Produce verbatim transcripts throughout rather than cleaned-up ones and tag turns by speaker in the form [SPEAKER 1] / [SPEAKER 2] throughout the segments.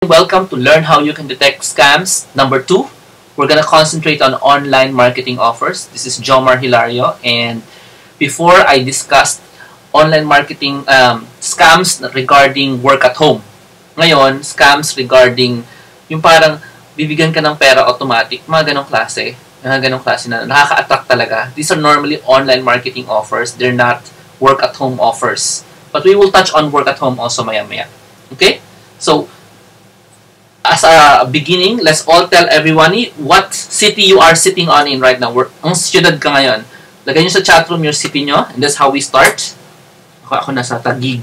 [SPEAKER 1] Welcome to Learn How You Can Detect Scams. Number two, we're going to concentrate on online marketing offers. This is Jomar Hilario, and before I discussed online marketing um, scams regarding work at home. Ngayon, scams regarding yung parang bibigyan ka ng pera automatic, mga ganong klase, mga ganong klase na nakaka-attract talaga. These are normally online marketing offers. They're not work at home offers. But we will touch on work at home also maya-maya. Okay? So, as a beginning, let's all tell everyone what city you are sitting on in right now. We're, ang siyudad ka ngayon. Lagay nyo sa chatroom yung city nyo, and that's how we start. Ako, ako nasa Taguig.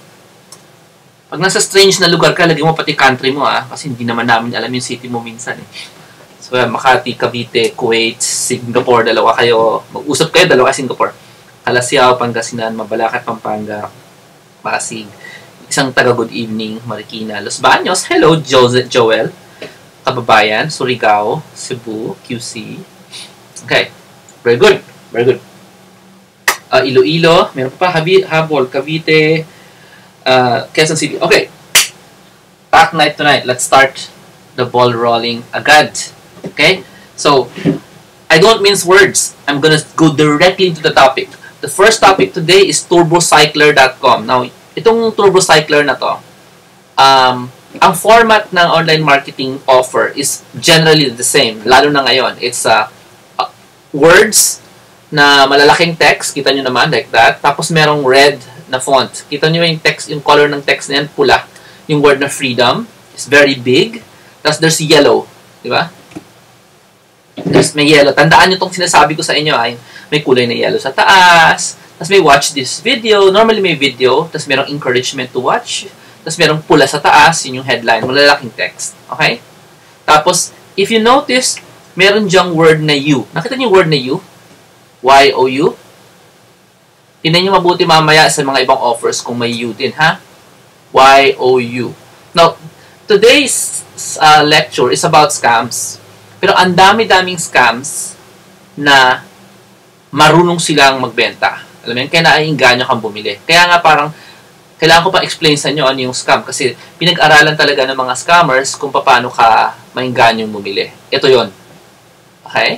[SPEAKER 1] Pag nasa strange na lugar ka, lagay mo pati country mo, ah, kasi hindi naman namin alam yung city mo minsan. Eh. So, Makati, Cavite, Kuwait, Singapore, dalawa kayo. Mag-usap kayo, dalawa Singapore. Calasiao, Pangasinan, Mabalacat, Pampanga, Pasig. Isang taga good evening, Marikina, Los Baños. Hello, Jose, Joel. Kababayan, Surigao, Cebu, Q C. Okay. Very good. Very good. Uh, Iloilo. Meron pa Habi, Habol, Cavite, uh, Quezon City. Okay. Pack night tonight. Let's start the ball rolling agad. Okay? So, I don't mince words. I'm gonna go directly into the topic. The first topic today is turbocycler dot com. Now, itong turbocycler na to, um, ang format ng online marketing offer is generally the same. Lalo na ngayon. It's uh, uh, words na malalaking text. Kita nyo naman, like that. Tapos merong red na font. Kita nyo yung text, yung color ng text na yan, pula. Yung word na freedom is very big. Tapos there's yellow. Di ba? There's may yellow. Tandaan nyo itong sinasabi ko sa inyo. Ay, may kulay na yellow sa taas. Tapos may watch this video. Normally may video. Tapos merong encouragement to watch. Tapos merong pula sa taas. Yun yung headline. Malalaking text. Okay? Tapos, if you notice, meron dyang word na you. Nakita niyo yung word na you? Y O U? Tingnan niyo mabuti mamaya sa mga ibang offers kung may you din, ha? Y O U. Now, today's uh, lecture is about scams. Pero ang dami-daming scams na marunong silang magbenta. Alam mo yun? Kaya naiinganyo kang bumili. Kaya nga parang, kailangan ko pa explain sa inyo ano yung scam. Kasi pinag-aralan talaga ng mga scammers kung paano ka mainganyong bumili. Ito yon. Okay?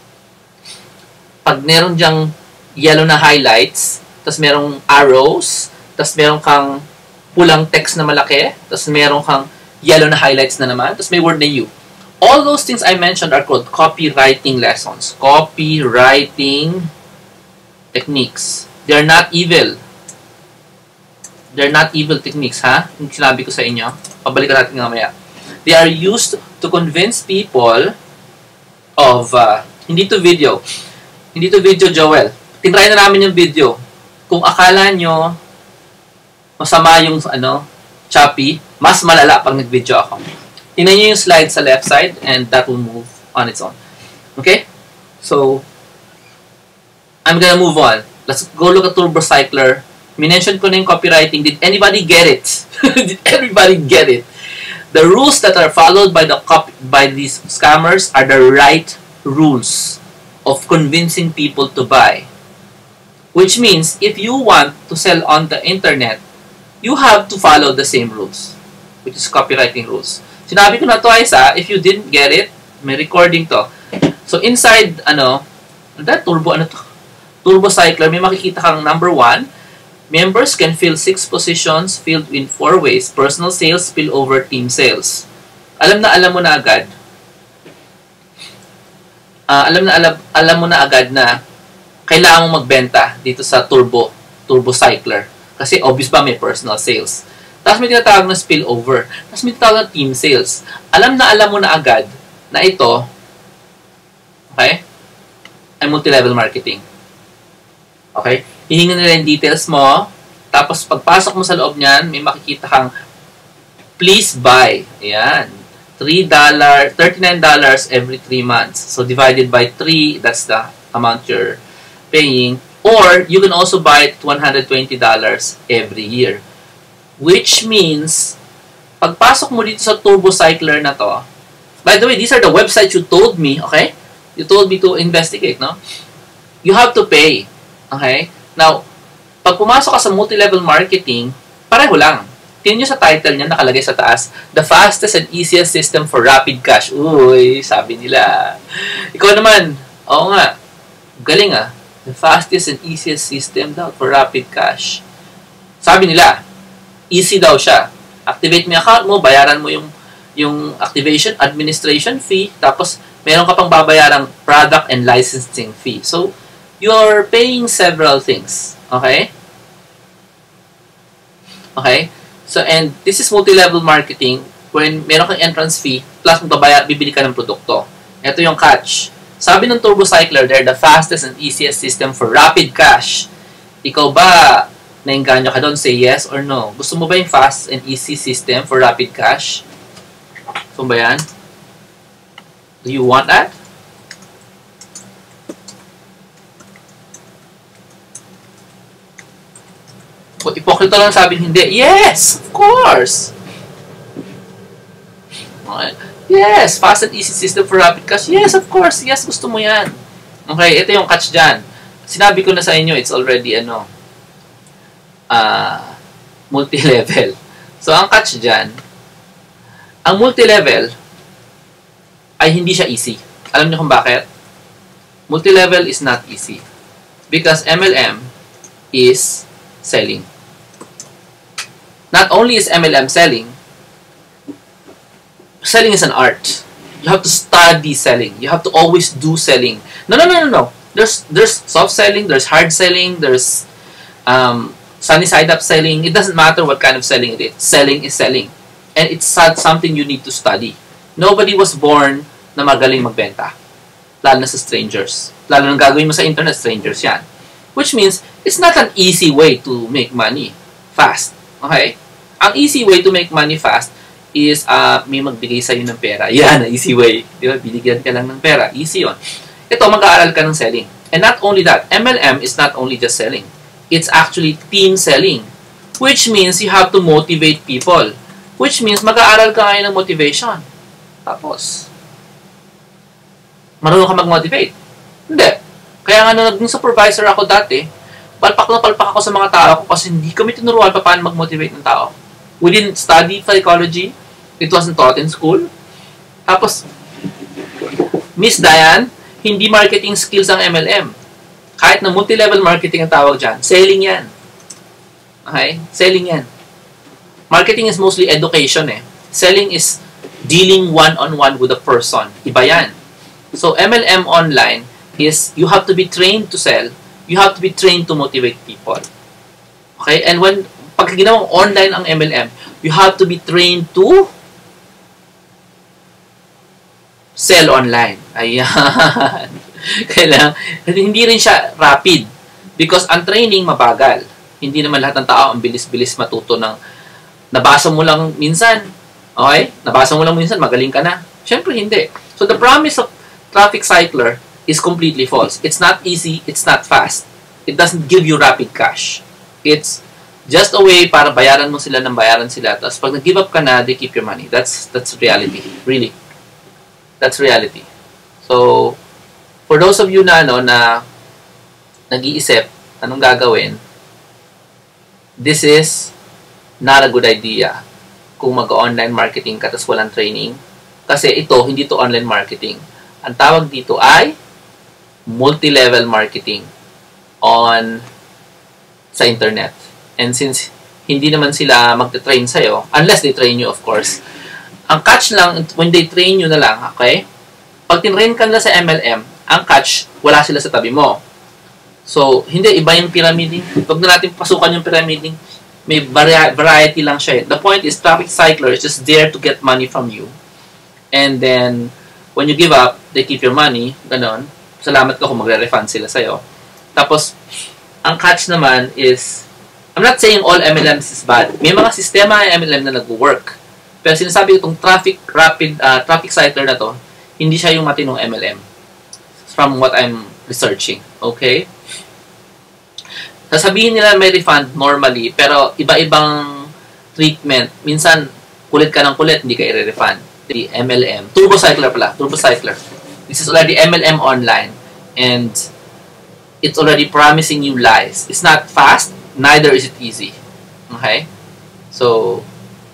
[SPEAKER 1] Pag meron dyang yellow na highlights, tapos merong arrows, tapos meron kang pulang text na malaki, tapos meron kang yellow na highlights na naman, tapos may word na you. All those things I mentioned are called copywriting lessons. Copywriting techniques. They're not evil. They're not evil techniques, ha? Yung sinabi ko sa inyo. Pabalikan natin mamaya. They are used to convince people of, uh, hindi to video. Hindi to video, Joel. Tinry na namin yung video. Kung akala nyo masama yung, ano, choppy, mas malala pag nag-video ako. Tingnan nyo yung slide sa left side and that will move on its own. Okay? So, I'm gonna move on. Let's go look at turbocycler. Minention ko na yung copywriting. Did anybody get it? Did everybody get it? The rules that are followed by the copy, by these scammers are the right rules of convincing people to buy. Which means, if you want to sell on the internet, you have to follow the same rules, which is copywriting rules. Sinabi ko na twice, ah, if you didn't get it, may recording to. So, inside, ano, that turbo, ano to? Turbocycler, may makikita kang number one, members can fill six positions filled in four ways. Personal sales, spillover, team sales. Alam na alam mo na agad. Uh, alam na alam, alam mo na agad na kailangan mong magbenta dito sa turbo, turbocycler. Kasi obvious ba may personal sales. Tapos may tinatawag na spillover. Tapos may tinatawag na team sales. Alam na alam mo na agad na ito, okay, ay multi-level marketing. Okay? Hihingan nila yung details mo. Tapos pagpasok mo sa loob niyan, may makikita kang please buy. Ayan. three dollars, thirty-nine dollars every three months. So divided by three, that's the amount you're paying. Or you can also buy it one hundred twenty dollars every year. Which means, pagpasok mo dito sa turbocycler na to, by the way, these are the websites you told me, okay? You told me to investigate, no? You have to pay. Okay? Now, pag pumasok ka sa multi-level marketing, pareho lang. tingnan nyo sa title niya, nakalagay sa taas, the fastest and easiest system for rapid cash. Uy, sabi nila. Ikaw naman, oo nga, galing ah. The fastest and easiest system daw for rapid cash. Sabi nila, easy daw siya. Activate mo yung account mo, bayaran mo yung, yung activation, administration fee, tapos meron ka pang babayarang product and licensing fee. So, you're paying several things. Okay? Okay? So, and this is multi-level marketing when meron kang entrance fee plus magbabayar, bibili ka ng produkto. Ito yung catch. Sabi ng TurboCycler, they're the fastest and easiest system for rapid cash. Ikaw ba, nainganyo ka doon? Say yes or no. Gusto mo ba yung fast and easy system for rapid cash? Gusto ba yan? Do you want that? Kung ipokrito lang sabi hindi, yes, of course. Okay. Yes, fast and easy system for rapid cash. Yes, of course. Yes, gusto mo yan. Okay, ito yung catch dyan. Sinabi ko na sa inyo, it's already, ano, uh, multi-level. So, ang catch dyan, ang multi-level ay hindi siya easy. Alam niyo kung bakit? Multi-level is not easy. Because M L M is selling. Not only is M L M selling, selling is an art. You have to study selling. You have to always do selling. No, no, no, no, no. There's there's soft selling, there's hard selling, there's um, sunny side up selling. It doesn't matter what kind of selling it is. Selling is selling. And it's something you need to study. Nobody was born na magaling magbenta. Lalo na sa strangers. Lalo na gagawin mo sa internet, strangers yan. Which means, it's not an easy way to make money fast. Okay? Ang easy way to make money fast is uh, may magbigay sa'yo ng pera. Yan, easy way. Di ba? Binigyan ka lang ng pera. Easy yon. Ito, mag-aaral ka ng selling. And not only that, M L M is not only just selling. It's actually team selling. Which means you have to motivate people. Which means mag-aaral ka ngayon ng motivation. Tapos, marunong ka mag-motivate. Hindi. Kaya nga nung naging supervisor ako dati, palpak na palpak ako sa mga tao ko kasi hindi kami tinuruan pa paano mag-motivate ng tao. We didn't study psychology. It wasn't taught in school. Tapos, Miss Diane, hindi marketing skills ang M L M. Kahit na multi-level marketing ang tawag dyan, selling yan. Okay? Selling yan. Marketing is mostly education eh. Selling is dealing one-on-one with a person. Iba yan. So, M L M online is you have to be trained to sell. You have to be trained to motivate people. Okay? And when pag ginawang online ang M L M, you have to be trained to sell online. Ayan. Kailangan, hindi rin siya rapid. Because ang training mabagal. Hindi naman lahat ng tao ang bilis-bilis matuto ng nabasa mo lang minsan. Okay? Nabasa mo lang minsan, magaling ka na. Siyempre, hindi. So, the promise of Traffic Cycler is completely false. It's not easy. It's not fast. It doesn't give you rapid cash. It's just a way para bayaran mo sila ng bayaran sila. Tapos pag nag-give up ka na, they keep your money. That's that's reality. Really. That's reality. So, for those of you na, ano, na nag-iisip, anong gagawin, this is not a good idea kung mag-online marketing ka tapos walang training. Kasi ito, hindi to online marketing. Ang tawag dito ay multi-level marketing on sa internet. And since hindi naman sila magte-train sa'yo, unless they train you, of course, ang catch lang, when they train you na lang, okay? Pag tinrain ka nila sa M L M, ang catch, wala sila sa tabi mo. So, hindi, iba yung pyramiding. Huwag na natin pasukan yung pyramiding. May vari variety lang siya. The point is, Traffic Cycler is just there to get money from you. And then, when you give up, they keep your money. Ganon. Salamat ka kung magre-refund sila sa'yo. Tapos, ang catch naman is, I'm not saying all M L Ms is bad. May mga sistema ng M L M na nag-work. Pero sinasabi itong traffic rapid uh, traffic cycler na to, hindi siya yung matinong M L M. From what I'm researching. Okay? Sasabihin nila may refund normally, pero iba-ibang treatment. Minsan, kulit ka ng kulit, hindi ka i-refund. The M L M. Turbo Cycler pala. Turbo Cycler. This is already M L M online. And it's already promising you lies. It's not fast, neither is it easy. Okay? So,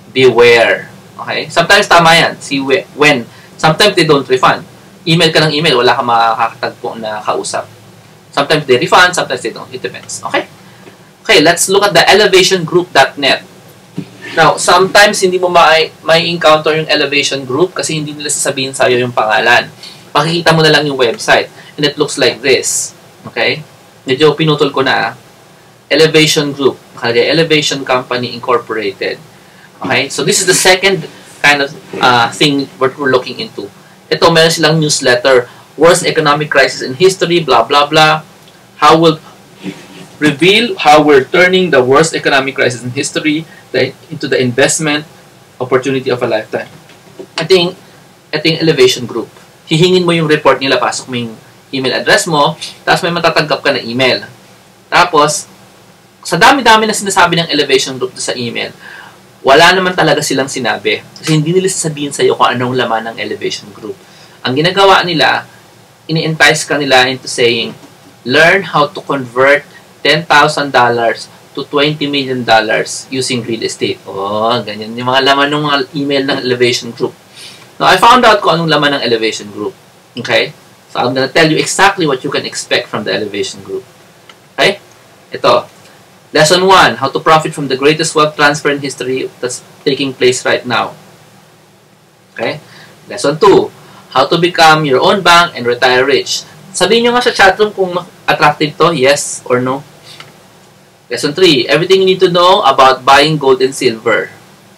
[SPEAKER 1] beware. Okay? Sometimes tama yan. See when. Sometimes they don't refund. Email ka ng email, wala ka makakatagpo na kausap. Sometimes they refund, sometimes they don't. It depends. Okay? Okay, let's look at the elevation group dot net. Now, sometimes hindi mo may, may encounter yung elevation group kasi hindi nila sasabihin sa'yo yung pangalan. Makikita mo na lang yung website. And it looks like this. Okay? Medyo pinutol ko na. Elevation Group. Nakalagay, Elevation Company Incorporated. Okay? So, this is the second kind of uh, thing what we're looking into. Ito, meron silang newsletter. Worst economic crisis in history, blah, blah, blah. How will reveal how we're turning the worst economic crisis in history the, into the investment opportunity of a lifetime. I think, ito yung Elevation Group. Hihingin mo yung report nila, pasok mo yung email address mo, tapos may matatanggap ka na email. Tapos, sa dami-dami na sinasabi ng Elevation Group sa email, wala naman talaga silang sinabi. Kasi hindi nila sasabihin sa'yo kung anong laman ng Elevation Group. Ang ginagawa nila, ini-entice ka nila into saying, learn how to convert ten thousand dollars to twenty million dollars using real estate. Oh, ganyan yung mga laman ng mga email ng Elevation Group. Now, I found out kung anong laman ng Elevation Group. Okay? So, I'm gonna tell you exactly what you can expect from the Elevation Group. Okay? Ito. Lesson one, how to profit from the greatest wealth transfer in history that's taking place right now. Okay? Lesson two, how to become your own bank and retire rich. Sabihin nyo nga sa chatroom kung attractive to, yes or no. Lesson three, everything you need to know about buying gold and silver.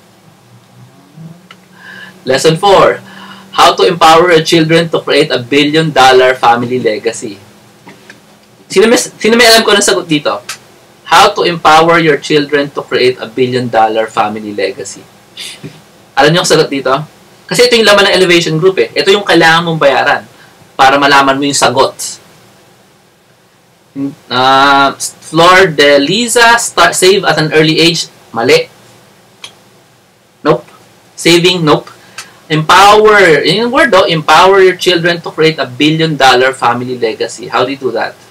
[SPEAKER 1] Lesson four, how to empower your children to create a billion dollar family legacy. Sino may, sino may alam ko ng sagot dito? How to empower your children to create a billion dollar family legacy. Alam niyo ang sagot dito? Kasi ito yung laman ng Elevation Group eh. Ito yung kailangan mong bayaran para malaman mo yung sagot. Uh, Flor de Liza, start, save at an early age. Mali. Nope. Saving, nope. Empower, yun yung word, oh, empower your children to create a billion dollar family legacy. How do you do that?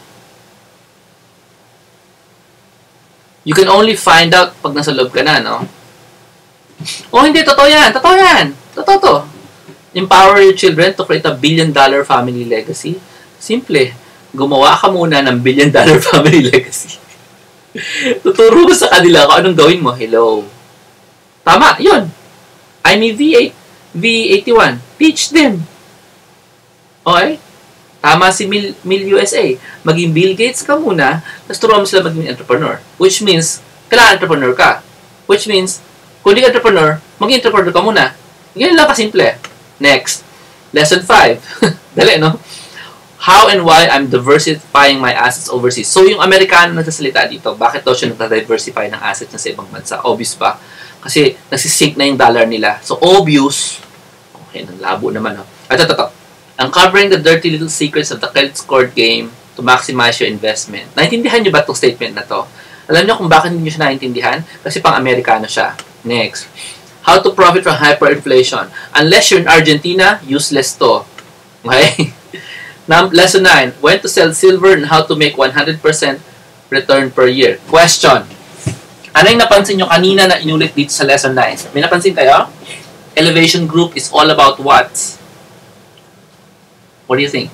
[SPEAKER 1] You can only find out pag nasa loob ka na, no? Oh, hindi, totoo yan, totoo yan, totoo to. Empower your children to create a billion dollar family legacy. Simple. Gumawa ka muna ng billion dollar family legacy. Tuturo ko sa kanila kung anong gawin mo. Hello. Tama, yun. I'm a V eight. V eighty-one. Teach them. Okay? Tama si Mil, Mil U S A. Maging Bill Gates ka muna, tapos turuan mo sila maging entrepreneur. Which means, kailangan entrepreneur ka. Which means, kung hindi ka entrepreneur, maging entrepreneur ka muna. Ganyan lang kasimple. Next. Lesson five. Dali, no? How and why I'm diversifying my assets overseas. So, yung Amerikano nagsasalita dito, bakit daw siya nagda-diversify ng assets niya sa ibang bansa? Obvious ba? Kasi nagsisink na yung dollar nila. So, obvious. Okay, labo naman. No? Ito, ito, ito. Uncovering the dirty little secrets of the credit scored game to maximize your investment. Naintindihan niyo ba itong statement na to? Alam niyo kung bakit hindi niyo siya naintindihan? Kasi pang Amerikano siya. Next. How to profit from hyperinflation. Unless you're in Argentina, useless to. Okay? Now, lesson nine. When to sell silver and how to make one hundred percent return per year. Question. Ano yung napansin nyo kanina na inulit dito sa lesson nine? May napansin kayo? Elevation Group is all about what? What do you think?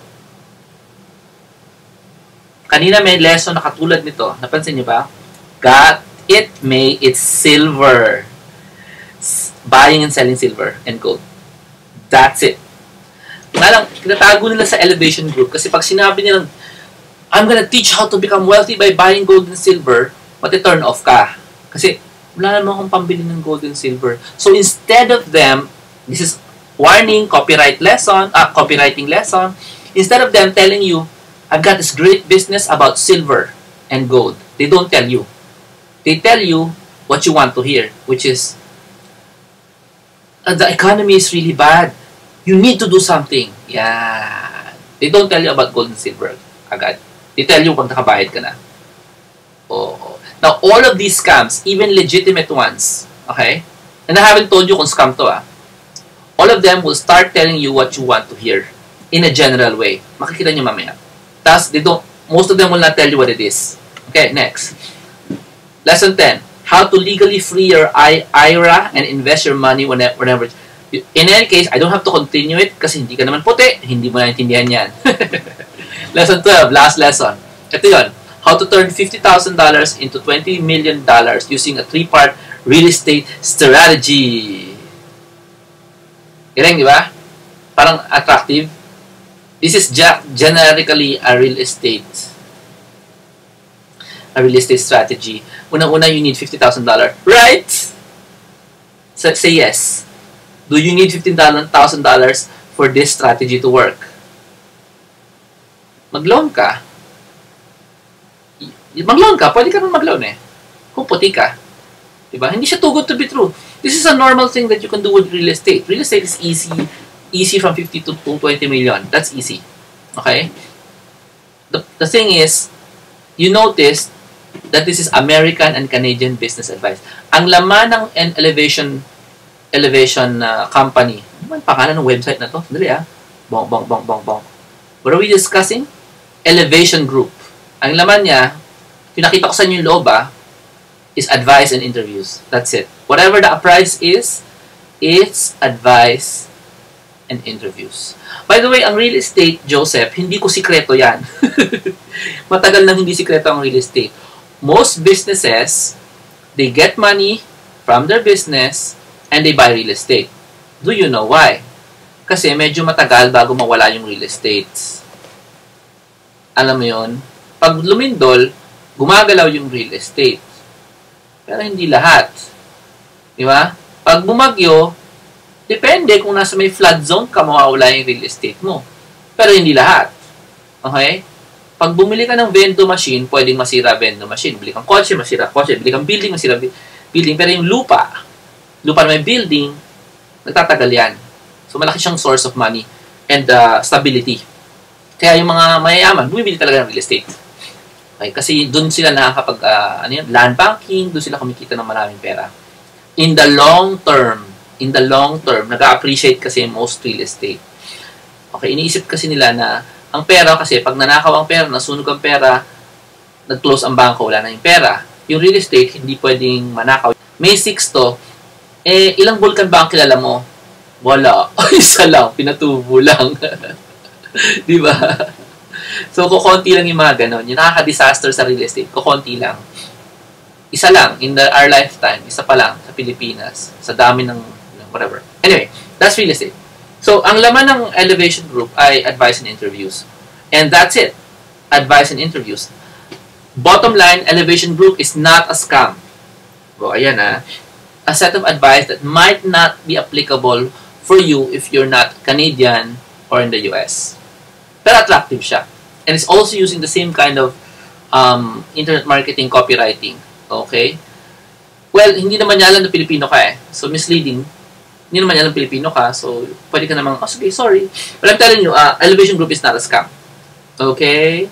[SPEAKER 1] Kanina may lesson na katulad nito. Napansin nyo ba? Got it, may it's silver. Buying and selling silver and gold. That's it. Nga lang, tinatago nila sa Elevation Group kasi pag sinabi nilang I'm gonna teach how to become wealthy by buying gold and silver, mati-turn off ka. Kasi wala naman akong pambili ng gold and silver. So instead of them, this is warning, copyright lesson, uh, copywriting lesson, instead of them telling you, I've got this great business about silver and gold, they don't tell you. They tell you what you want to hear, which is, uh, the economy is really bad. You need to do something. Yeah. They don't tell you about gold and silver agad. They tell you pag nakabayad ka na. Oh. Now, all of these scams, even legitimate ones, okay? And I haven't told you kung scam to, ah. All of them will start telling you what you want to hear in a general way. Makikita nyo mamaya. Tapos, they don't, most of them will not tell you what it is. Okay, next. Lesson ten. how to legally free your I R A and invest your money whenever, whenever. In any case, I don't have to continue it kasi hindi ka naman puti, hindi mo naintindihan yan. Lesson twelve, last lesson. Ito yun, how to turn fifty thousand dollars into twenty million dollars using a three-part real estate strategy. Galing, di ba? Parang attractive. This is generically a real estate a real estate strategy. Unang-una, you need fifty thousand dollars. Right? So, say yes. Do you need fifteen thousand dollars for this strategy to work? Mag-loan ka. Mag-loan ka. Pwede ka rin mag-loan eh. Kung puti ka. Diba? Hindi siya too good to be true. This is a normal thing that you can do with real estate. Real estate is easy. Easy from fifty to twenty million. That's easy. Okay? The, the thing is, you notice that this is American and Canadian business advice. Ang laman ng elevation elevation uh, company. Ano ang pangalan ng website na to? Dali ah. Bong, bong, bong, bong, bong. What are we discussing? Elevation Group. Ang laman niya, pinakita ko sa inyo yung loob ah, is advice and interviews. That's it. Whatever the price is, it's advice and interviews. By the way, ang real estate, Joseph, hindi ko sikreto yan. Matagal nang hindi sikreto ang real estate. Most businesses, they get money from their business and they buy real estate. Do you know why? Kasi medyo matagal bago mawala yung real estate. Alam mo yun? Pag lumindol, gumagalaw yung real estate. Pero hindi lahat. Di ba? Pag bumagyo, depende kung nasa may flood zone ka, mawawala yung real estate mo. Pero hindi lahat. Okay? Pag bumili ka ng vendo machine, pwedeng masira vendo machine. Bili kang kotse, masira kotse. Bili kang building, masira building. Pero yung lupa, lupa na may building, nagtatagal yan. So, malaki siyang source of money and uh, stability. Kaya yung mga mayayaman, bumibili talaga ng real estate. Okay? Kasi doon sila nakakapag, uh, ano yun, land banking, doon sila kumikita ng maraming pera. In the long term, in the long term, nag-appreciate kasi most real estate. Okay, iniisip kasi nila na ang pera kasi, pag nanakaw ang pera, nasunog ang pera, nag-close ang bangko, wala na yung pera. Yung real estate, hindi pwedeng manakaw. May six to, eh, ilang vulkan ba ang kilala mo? Wala. Isa lang, pinatubo lang. Di ba? So, kukunti lang yung mga ganon. Yung nakaka-disaster sa real estate, kukunti lang. Isa lang, in the, our lifetime, isa pa lang sa Pilipinas, sa dami ng, ng whatever. Anyway, that's real estate. So, ang laman ng Elevation Group ay advice and interviews. And that's it. Advice and interviews. Bottom line, Elevation Group is not a scam. So, ayan ah. A set of advice that might not be applicable for you if you're not Canadian or in the U S. Pero attractive siya. And it's also using the same kind of um, internet marketing copywriting. Okay? Well, hindi naman niya alam na Pilipino ka eh. So, misleading. Hindi naman niya alam Pilipino ka. So, pwede ka namang, oh, sige, sorry. But I'm telling you, uh, Elevation Group is not a scam. Okay?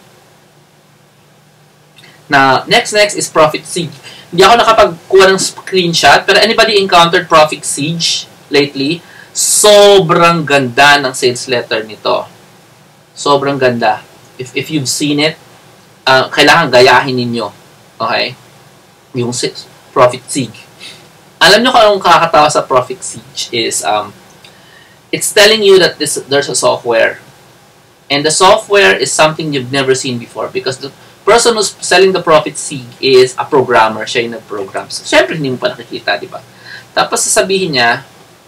[SPEAKER 1] Now, next, next is Profit Siege. Hindi ako nakapagkuha ng screenshot, pero anybody encountered Profit Siege lately? Sobrang ganda ng sales letter nito. Sobrang ganda. If, if you've seen it, uh, kailangan gayahin ninyo. Okay? Yung Profit Siege. Alam nyo kung anong kakatawa sa Profit Siege is, um, it's telling you that this, there's a software. And the software is something you've never seen before because the person who's selling the Profit Siege is a programmer. Siya yung nag-program. So, syempre, hindi mo pa nakikita, di ba? Tapos, sasabihin niya,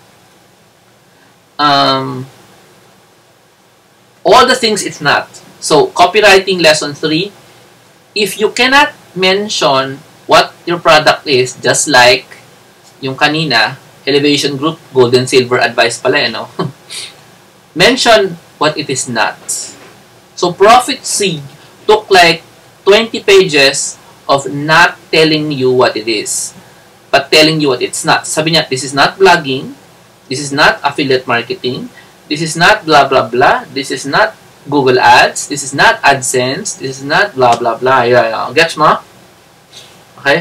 [SPEAKER 1] um, all the things it's not. So, copywriting lesson three, if you cannot mention what your product is, just like yung kanina, Elevation Group, Gold and Silver advice pala, eh, no? Mention what it is not. So, Profit Siege took like twenty pages of not telling you what it is, but telling you what it's not. Sabi niya, this is not blogging, this is not affiliate marketing, this is not blah, blah, blah, this is not Google Ads, this is not AdSense, this is not blah, blah, blah. Yeah, yeah. Gets mo? Okay?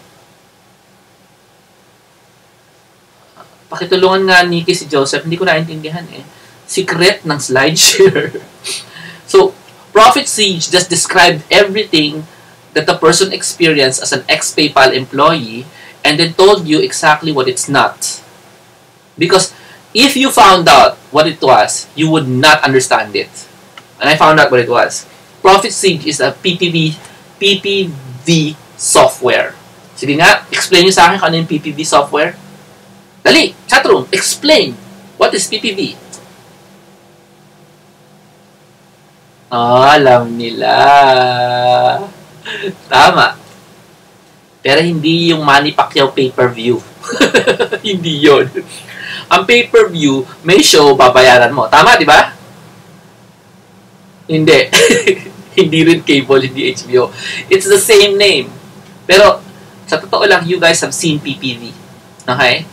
[SPEAKER 1] Pakitulungan nga Nikki si Joseph, hindi ko naintindihan eh. Secret ng SlideShare. So, Profit Siege just described everything that the person experienced as an ex-PayPal employee and then told you exactly what it's not. Because if you found out what it was, you would not understand it. And I found out what it was. ProfitSage is a P P V, P P V software. Sige nga, explain nyo sa akin kung ano yung P P V software. Dali, chatroom, explain. What is P P V? Oh, alam nila. Tama. Pero hindi yung Manny Pacquiao pay-per-view. Hindi yun. Ang pay-per-view, may show, babayaran mo. Tama, di ba? Hindi. Hindi rin cable, hindi H B O. It's the same name. Pero, sa totoo lang, you guys have seen P P V. Okay?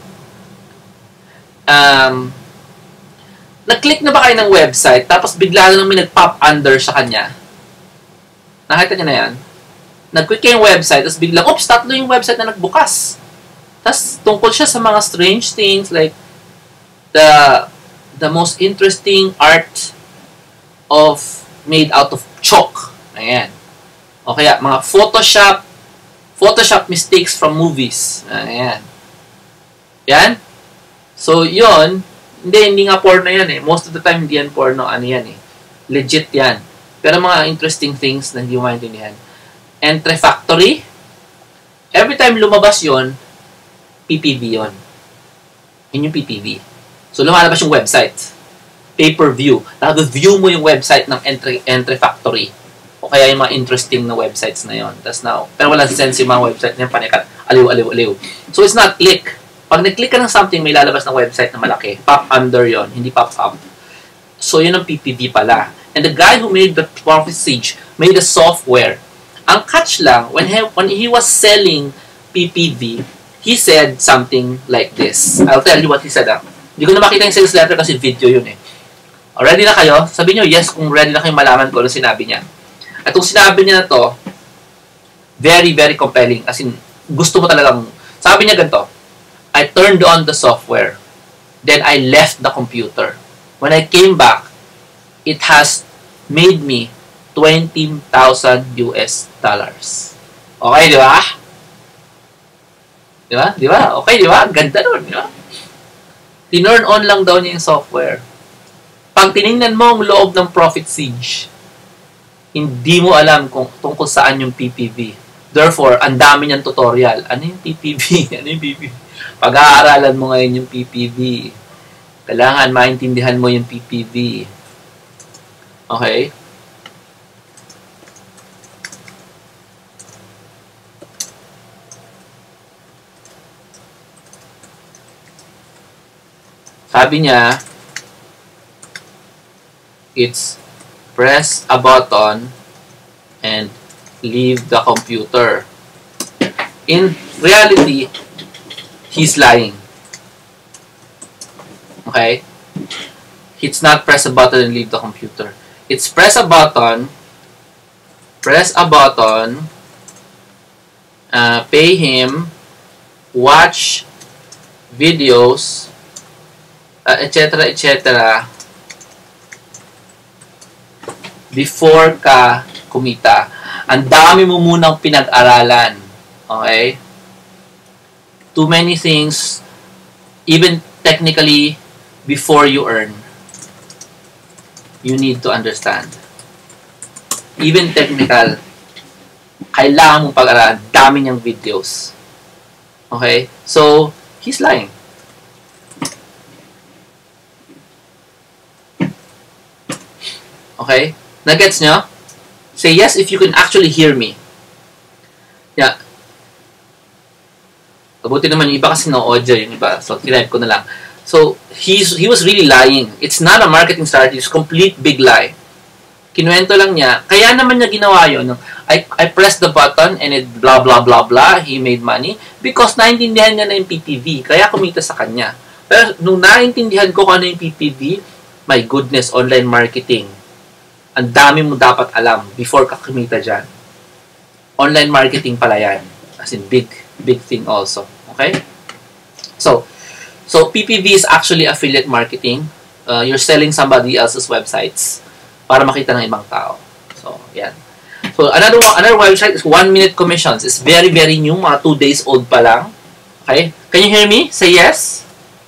[SPEAKER 1] Um, nag-click na ba kayo ng website, tapos bigla na lang may nag-pop under sa kanya? Nakita niyo na yan? Nag-click kayo yung website, tapos biglang, oops, tatlo yung website na nagbukas. Tapos, tungkol siya sa mga strange things like the the most interesting art of made out of chalk. Ayan. O kaya, mga Photoshop Photoshop mistakes from movies. Ayan. Yan. So, yun, hindi, hindi nga porno yan eh. Most of the time, hindi yan porno. Ano yan eh. Legit yan. Pero mga interesting things na hindi mo maintindihan. Entry Factory. Every time lumabas yon, P P V yon. Yun yung P P V. So, lumalabas yung website. Pay-per-view. Nag-view mo yung website ng Entry, Entry Factory. O kaya yung mga interesting na websites na yon. That's now. Pero walang sense yung mga website na yung panikat. Aliw, aliw, aliw. So, it's not click. Pag nag-click ka ng something, may lalabas ng website na malaki. Pop under yon, hindi pop up. So, yun ang P P V pala. And the guy who made the ProfitSage made a software. Ang catch lang, when he, when he was selling P P V, he said something like this. I'll tell you what he said. Ah. Hindi ko na makita yung sales letter kasi video yun eh. O, ready na kayo? Sabi nyo, yes, kung ready na kayo malaman ko ano sinabi niya. At kung sinabi niya na to, very, very compelling. As in, gusto mo talagang, sabi niya ganito, I turned on the software. Then I left the computer. When I came back, it has made me twenty thousand U S dollars. Okay, di ba? Di ba? Di ba? Okay, di ba? Ganda nun, di ba? Tinurn on lang daw niya yung software. Pag tinignan mo ang loob ng ProfitSage, hindi mo alam kung tungkol saan yung P P V. Therefore, ang dami niyang tutorial. Ano yung P P V? Ano yung P P V? Pag-aaralan mo ngayon yung P P V. Kailangan maintindihan mo yung P P V. Okay? Sabi niya, it's press a button and leave the computer. In reality, he's lying. Okay? It's not press a button and leave the computer. It's press a button, press a button, uh, pay him, watch videos, uh, et cetera, et cetera, before ka kumita. Ang dami mo munang pinag-aralan. Okay? Too many things, even technically, before you earn, you need to understand. Even technical, kailangan mong pag-aralan. Dami niyang videos. Okay? So, he's lying. Okay? Nagets nyo? Say yes if you can actually hear me. Yeah. Kabuti naman yung iba kasi no audio yung iba. So, tinayip ko na lang. So, he's, he was really lying. It's not a marketing strategy. It's a complete big lie. Kinuwento lang niya. Kaya naman niya ginawa yun. I, I pressed the button and it blah, blah, blah, blah. He made money. Because naintindihan niya na yung P P V. Kaya kumita sa kanya. Pero nung naintindihan ko kung ano yung P P V, my goodness, online marketing. Ang dami mo dapat alam before ka kumita dyan. Online marketing pala yan. As in, big, big thing also. Okay? So, so P P V is actually affiliate marketing. Uh, you're selling somebody else's websites para makita ng ibang tao. So, yan. So, another another website is One Minute Commissions. It's very, very new. Mga two days old pa lang. Okay? Can you hear me? Say yes.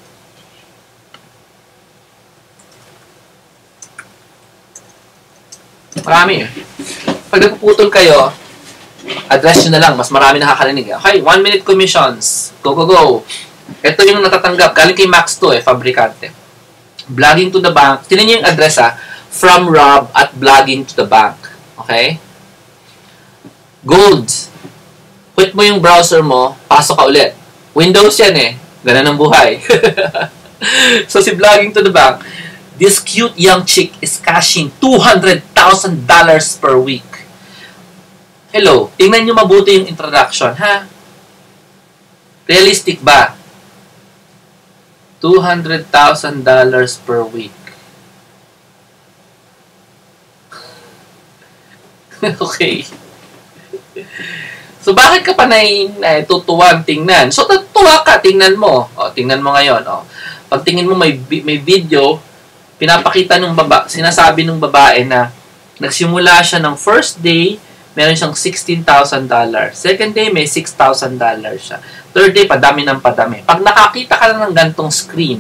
[SPEAKER 1] Marami eh. Pag nagpuputol kayo, address nyo na lang. Mas marami nakakarinig. Okay, One Minute Commissions. Go, go, go. Ito yung natatanggap. Galing kay Max to eh, fabrikante. Blogging to the bank. Tinan nyo yung address ha. From Rob at blogging to the bank. Okay? Gold. Quit mo yung browser mo, pasok ka ulit. Windows yan eh. Ganun ang buhay. So si blogging to the bank, this cute young chick is cashing two hundred thousand dollars per week. Hello, tingnan nyo mabuti yung introduction, ha? Realistic ba? two hundred thousand dollars per week. Okay. So, bakit ka pa natutuwang tingnan? So, natutuwa ka, tingnan mo. O, tingnan mo ngayon. O. Pag tingin mo may, may video, pinapakita ng baba, sinasabi ng babae na nagsimula siya ng first day, meron siyang sixteen thousand dollars. Second day, may six thousand dollars siya. Third day, padami ng padami. Pag nakakita ka lang ng gantong screen,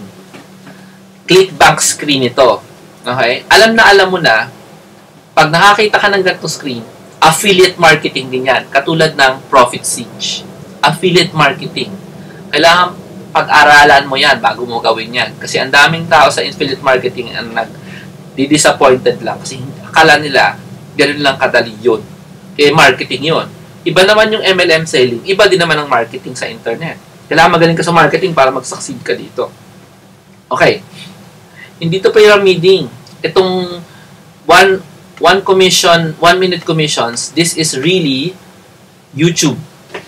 [SPEAKER 1] ClickBank screen ito. Okay? Alam na alam mo na, pag nakakita ka ng gantong screen, affiliate marketing din yan. Katulad ng Profit Siege. Affiliate marketing. Kailangan pag-aralan mo yan bago mo gawin yan. Kasi ang daming tao sa affiliate marketing ang nag-disappointed lang. Kasi akala nila, ganun lang kadali yun. Kaya marketing yun. Iba naman yung M L M selling. Iba din naman ang marketing sa internet. Kailangan magaling ka sa marketing para mag-succeed ka dito. Okay. Hindi to pyramiding. Itong one One commission, one minute commissions, this is really YouTube.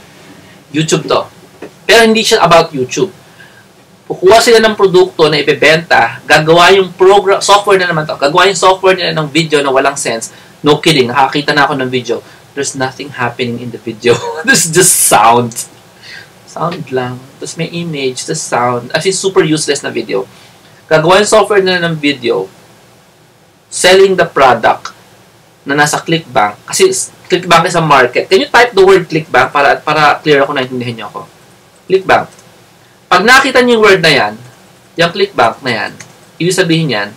[SPEAKER 1] YouTube to. Pero hindi siya about YouTube. Kukuha sila ng produkto na ibebenta, gagawa yung program, software na naman to, gagawa yung software nila ng video na walang sense. No kidding, nakakita na ako ng video. There's nothing happening in the video. There's just sound. Sound lang. Tapos may image, the sound. Actually, super useless na video. Gagawa yung software nila ng video, selling the product na nasa ClickBank. Kasi ClickBank is a market. Can you type the word ClickBank para para clear ako, naintindihan niyo ako? ClickBank. Pag nakita niyo yung word na yan, yung ClickBank na yan, ibig sabihin yan,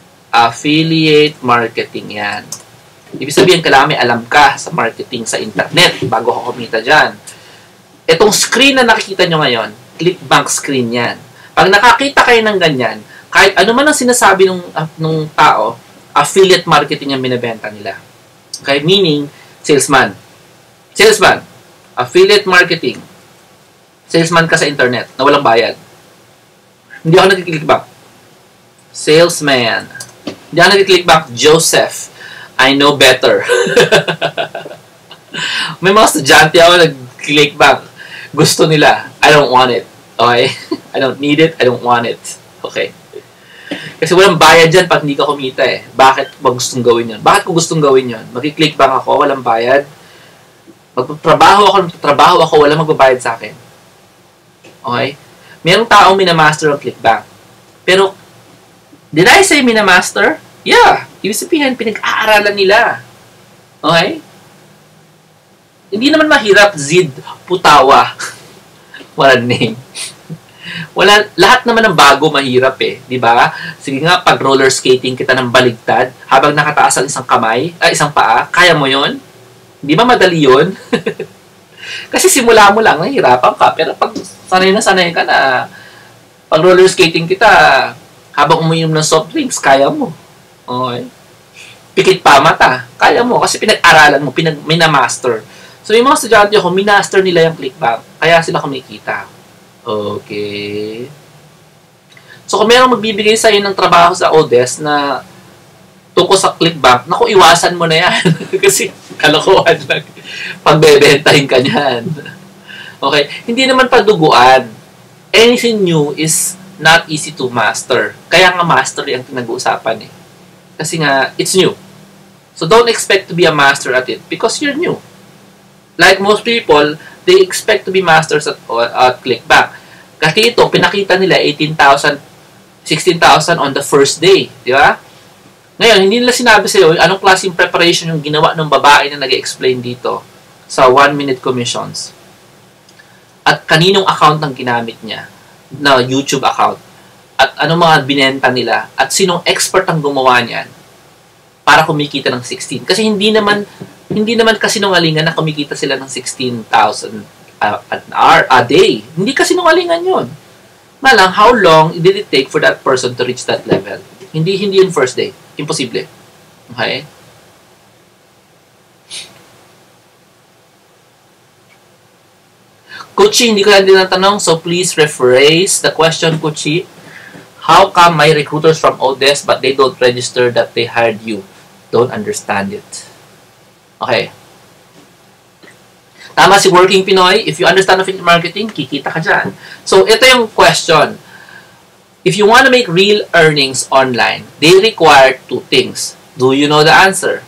[SPEAKER 1] affiliate marketing yan. Ibig sabihin, kailangan may alam ka sa marketing sa internet bago ka kumita dyan. Itong screen na nakikita nyo ngayon, ClickBank screen yan. Pag nakakita kayo ng ganyan, kahit ano man ang sinasabi ng, ng tao, affiliate marketing ang binibenta nila. Okay? Meaning, salesman. Salesman. Affiliate marketing. Salesman ka sa internet na walang bayad. Hindi ako nag-clickback. Salesman. Hindi ako nag-clickback. Joseph. I know better. May mga estudyante ako nag-clickback. Gusto nila. I don't want it. Okay? I don't need it. I don't want it. Okay? Kasi walang bayad dyan pag hindi ka kumita eh. Bakit mo gustong gawin yun? Bakit ko gustong gawin yun? Mag-clickbank ako, walang bayad. Magpatrabaho ako, magpatrabaho ako, walang magbabayad sa akin. Okay? Mayroong taong minamaster ang ClickBank. Pero, did I say minamaster? Yeah. Ibig sabihin, pinag-aaralan nila. Okay? Hindi naman mahirap, Zid Putawa. What a name. Wala, lahat naman ng bago mahirap eh, di ba? Sige nga, pag roller skating kita ng baligtad, habang nakataas ang isang kamay, ay isang paa, kaya mo yon? Di ba madali yun? Kasi simula mo lang, nahihirapan ka, pero pag sanay na sanay ka na, pag roller skating kita, habang umiinom ng soft drinks, kaya mo. Okay? Pikit pa mata, kaya mo, kasi pinag-aralan mo, pinag minamaster. So yung mga estudyante ako, minaster nila yung ClickBank, kaya sila kumikita. Okay. So, kung mayroong magbibigay sa'yo ng trabaho sa Odes na tungkol sa ClickBank, naku, iwasan mo na yan. Kasi kalokohan lang. Pagbebentahin ka niyan. Okay? Hindi naman paduguan. Anything new is not easy to master. Kaya nga mastery ang pinag-uusapan eh. Kasi nga, it's new. So, don't expect to be a master at it because you're new. Like most people, they expect to be masters at, at ClickBank. Kasi ito, pinakita nila eighteen thousand, sixteen thousand on the first day. Di ba? Ngayon, hindi nila sinabi sa'yo anong klaseng preparation yung ginawa ng babae na nag-explain dito sa one-minute commissions. At kaninong account ng ginamit niya na YouTube account. At anong mga binenta nila. At sinong expert ang gumawa niyan para kumikita ng sixteen. Kasi hindi naman hindi naman kasinungalingan na kumikita sila ng sixteen thousand uh, an hour, a day. Hindi kasinungalingan yun. Malang, how long did it take for that person to reach that level? Hindi, hindi yung first day. Imposible. Okay? Kuchi, hindi ko yan din natanong, so please rephrase the question, Kuchi. How come my recruiters from Odesk but they don't register that they hired you? Don't understand it. Okay. Tama si Working Pinoy. If you understand affiliate marketing, kikita ka dyan. So, ito yung question. If you want to make real earnings online, they require two things. Do you know the answer?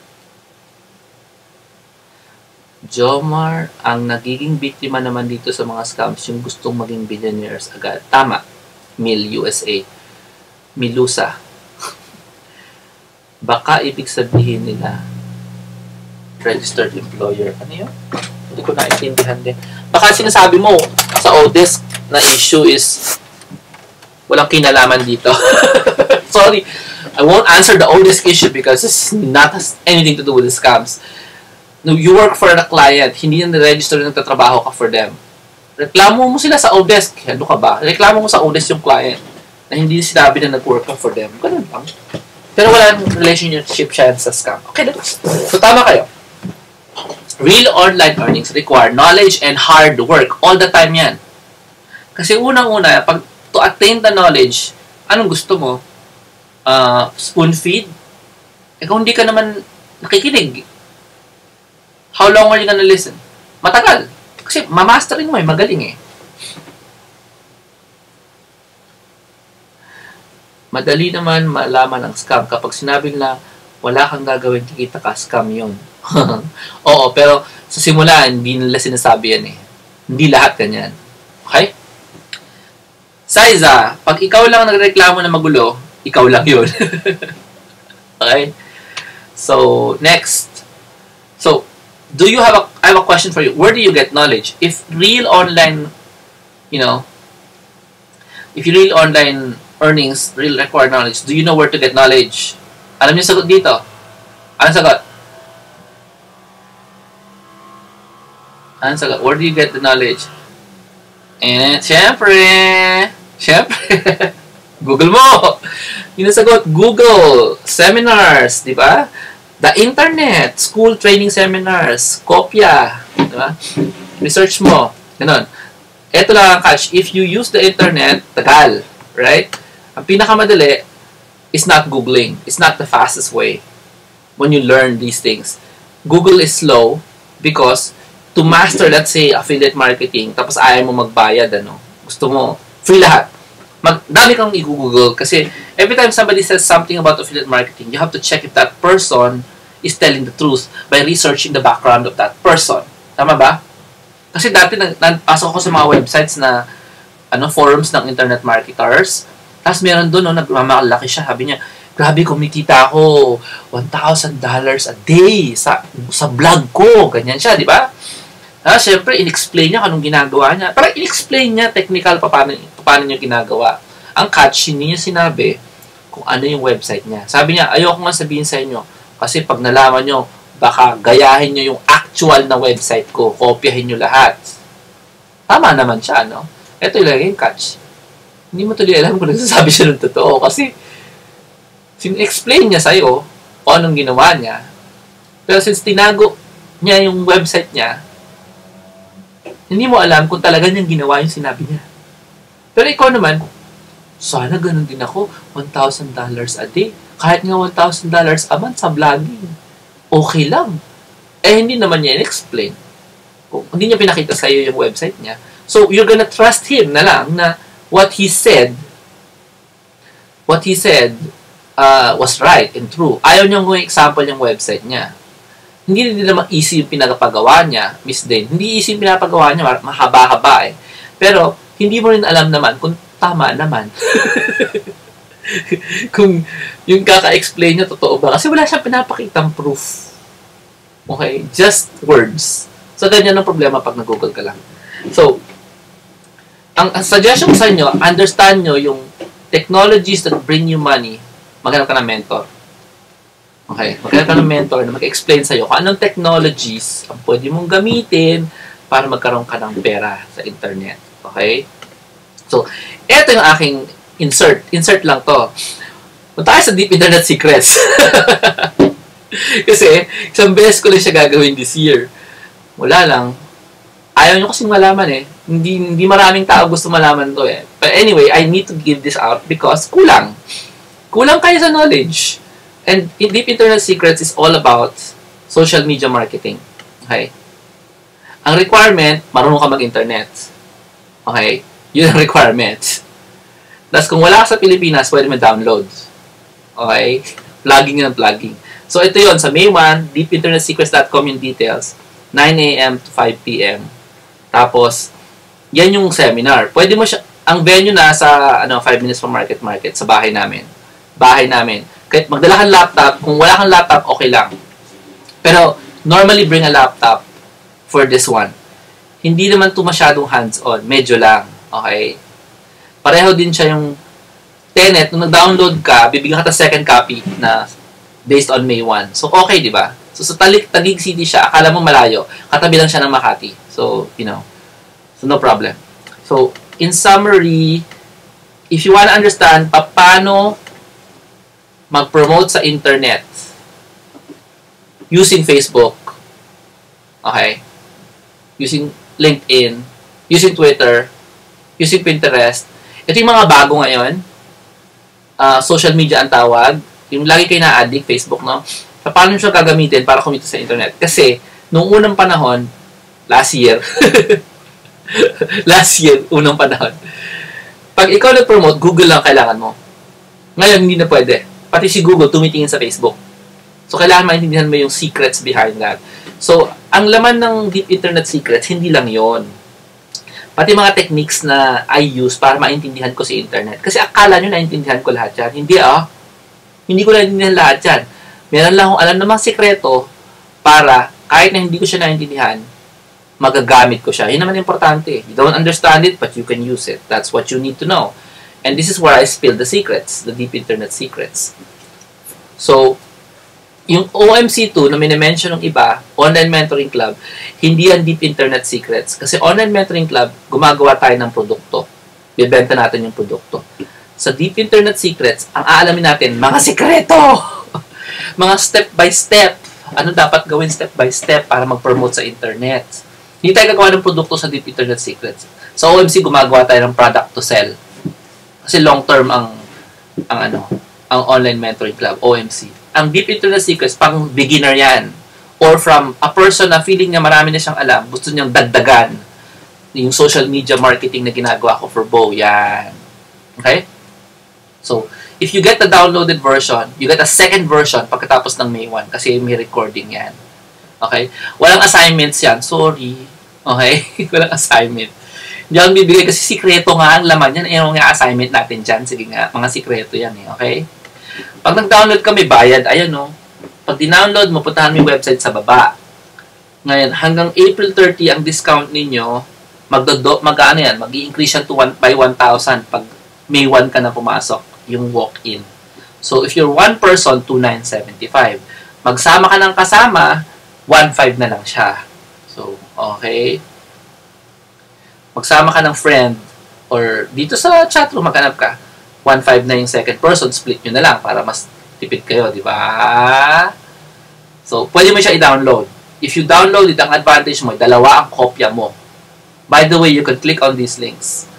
[SPEAKER 1] Jomar, ang nagiging biktima naman dito sa mga scams yung gustong maging billionaires agad. Tama. Mil U S A. Milusa. Baka ibig sabihin nila registered employer. Ano yun? Hindi ko naintindihan din. Baka sinasabi mo sa Odesk na issue is walang kinalaman dito. Sorry. I won't answer the Odesk issue because it's not has anything to do with the scams. No, you work for a client, hindi na register na nagtatrabaho ka for them. Reklamo mo sila sa Odesk. Ano ka ba? Reklamo mo sa Odesk yung client na hindi sinabi na nag-work ka for them. Ganun lang. Pero walang relationship siya sa scam. Okay, that's, so tama kayo. Real online earnings require knowledge and hard work. All the time yan. Kasi unang-una, pag to attain the knowledge, anong gusto mo? Uh, spoon feed? Eh kung hindi ka naman nakikinig, how long are you gonna listen? Matagal. Kasi mamasterin mo eh, magaling eh. Madali naman malaman ang scam. Kapag sinabi nila, wala kang gagawin, kikita ka, scam yun. Oo, pero sa simula, hindi nila sinasabi yan eh. Hindi lahat ganyan. Okay? Saiza, pag ikaw lang nagreklamo na magulo, ikaw lang yun. Okay? So, next. So, do you have a, I have a question for you. Where do you get knowledge? If real online, you know, if you real online earnings, real required knowledge, do you know where to get knowledge? Alam niyo sagot dito? Anong sagot? Anong sagot? Where do you get the knowledge? And, syempre, syempre, Google mo. Yung sagot, Google, seminars, di ba? The internet, school training seminars, kopya, di ba? Research mo, ganun. Ito lang ang catch. If you use the internet, tagal, right? Ang pinakamadali is not Googling. It's not the fastest way when you learn these things. Google is slow because to master, let's say, affiliate marketing, tapos ayaw mo magbayad, ano, gusto mo, free lahat. Mag, dami kang i-google kasi every time somebody says something about affiliate marketing, you have to check if that person is telling the truth by researching the background of that person. Tama ba? Kasi dati, nagpasok ko sa mga websites na ano forums ng internet marketers, tapos meron doon, no, nagmamalaki siya, sabi niya, grabe, kumikita ako one thousand dollars a day sa sa blog ko. Ganyan siya, di ba? Ah, syempre, in-explain niya anong ginagawa niya. Parang in-explain niya technical pa paano, paano niya ginagawa. Ang catch, hindi niya sinabi kung ano yung website niya. Sabi niya, ayoko nga sabihin sa inyo kasi pag nalaman niyo, baka gayahin niyo yung actual na website ko. Kopyahin niyo lahat. Tama naman siya, no? Ito yung catch. Hindi mo tuloy alam kung nagsasabi siya ng totoo kasi sin-explain niya sa'yo kung anong ginawa niya. Pero since tinago niya yung website niya, hindi mo alam kung talaga niyang ginawa yung sinabi niya. Pero ikaw naman, sana ganun din ako, one thousand dollars a day. Kahit nga one thousand dollars a month sa vlogging. Okay lang. Eh, hindi naman niya in-explain. Kung hindi niya pinakita sa'yo yung website niya. So, you're gonna trust him na lang na what he said, what he said uh, was right and true. Ayaw niyang gawing example yung website niya. Hindi din naman easy yung pinapagawa niya, Miss Dane. Hindi easy yung pinapagawa niya, mahaba-haba eh. Pero, hindi mo rin alam naman kung tama naman. kung yung kaka-explain niya totoo ba. Kasi wala siyang pinapakitang proof. Okay? Just words. So, ganyan ang problema pag nag-google ka lang. So, ang, ang suggestion ko sa inyo, understand nyo yung technologies that bring you money, maghanap ka ng mentor. Okay? Maghanap ka ng mentor na mag-explain sa'yo kung anong technologies ang pwede mong gamitin para magkaroon ka ng pera sa internet. Okay? So, eto yung aking insert. Insert lang to. Punta tayo sa Deep Internet Secrets. Kasi, isang beses ko lang siya gagawin this year. Wala lang. Ayaw nyo kasing malaman eh. Hindi, hindi maraming tao gusto malaman to eh. But anyway, I need to give this out because kulang. Kulang kayo sa knowledge. And Deep Internet Secrets is all about social media marketing. Okay? Ang requirement, marunong ka mag-internet. Okay? Yun ang requirement. Tapos kung wala ka sa Pilipinas, pwede mo download. Okay? Plugging yun ang plugging. So ito yun, sa May first, deep internet secrets dot com yung details. nine a m to five p m Tapos, yan yung seminar. Pwede mo siya, ang venue na sa ano, five minutes from market market, sa bahay namin. Bahay namin. Kahit magdala kang laptop, kung wala kang laptop, okay lang. Pero, normally bring a laptop for this one. Hindi naman ito masyadong hands-on. Medyo lang. Okay? Pareho din siya yung Tenet. Nung nag-download ka, bibigyan ka ta second copy na based on May first. So, okay, di ba? So, sa Talig, Taguig City siya, akala mo malayo. Katabi lang siya ng Makati. So, you know. So, no problem. So, in summary, if you want to understand pa paano mag-promote sa internet using Facebook, okay, using LinkedIn, using Twitter, using Pinterest, ito yung mga bago ngayon. Uh, social media ang tawag. Yung lagi kayo na-addict, Facebook, no? So, paano siya gagamitin para kumita sa internet? Kasi, noong unang panahon, last year, last year, unang panahon, pag ikaw nag-promote, Google lang kailangan mo. Ngayon, hindi na pwede. Pati si Google, tumitingin sa Facebook. So, kailangan maintindihan mo yung secrets behind that. So, ang laman ng Deep Internet Secrets, hindi lang yon. Pati mga techniques na I use para maintindihan ko si internet. Kasi akala nyo naintindihan ko lahat yan. Hindi ah. Hindi ko naintindihan lahat yan. Meron lang akong alam namang sikreto para kahit na hindi ko siya naintindihan, magagamit ko siya. Yun naman importante. You don't understand it, but you can use it. That's what you need to know. And this is where I spill the secrets, the Deep Internet Secrets. So, yung O M C two na minimension ng iba, Online Mentoring Club, hindi yan Deep Internet Secrets. Kasi Online Mentoring Club, gumagawa tayo ng produkto. Bibenta natin yung produkto. Sa Deep Internet Secrets, ang aalamin natin, mga sikreto! Mga step by step. Ano dapat gawin step by step para mag-promote sa internet. Hindi tayo gagawa ng produkto sa Deep Internet Secrets. Sa O M C, gumagawa tayo ng product to sell. Kasi long term ang ang ano, ang Online Mentoring Club, O M C. Ang Deep Internet Secrets, pang beginner yan. Or from a person na feeling niya marami na siyang alam, gusto niyang dagdagan yung social media marketing na ginagawa ko for Bo. Yan. Okay? So, if you get the downloaded version, you get a second version pagkatapos ng May first kasi may recording yan. Okay? Walang assignments yan. Sorry. Okay? Walang assignment. Hindi ako bibigay kasi sikreto nga ang laman yan. Yung nga assignment natin dyan. Sige nga, mga sikreto yan eh. Okay? Pag nag-download ka, may bayad. Ayan o. Pag di-download mo, puntahan mo yung website sa baba. Ngayon, hanggang April thirtieth ang discount ninyo, magdodo, mag-ano yan, mag-i-increase yan to one, by one thousand pag May first ka na pumasok, yung walk-in. So, if you're one person, two thousand nine hundred seventy-five. Magsama ka ng kasama, one thousand five na lang siya. So, okay. Magsama ka ng friend, or dito sa chatroom, maghanap ka, one thousand five na yung second person, split nyo na lang para mas tipid kayo, di ba? So, pwede mo siya i-download. If you download it, ang advantage mo, dalawa ang kopya mo. By the way, you can click on these links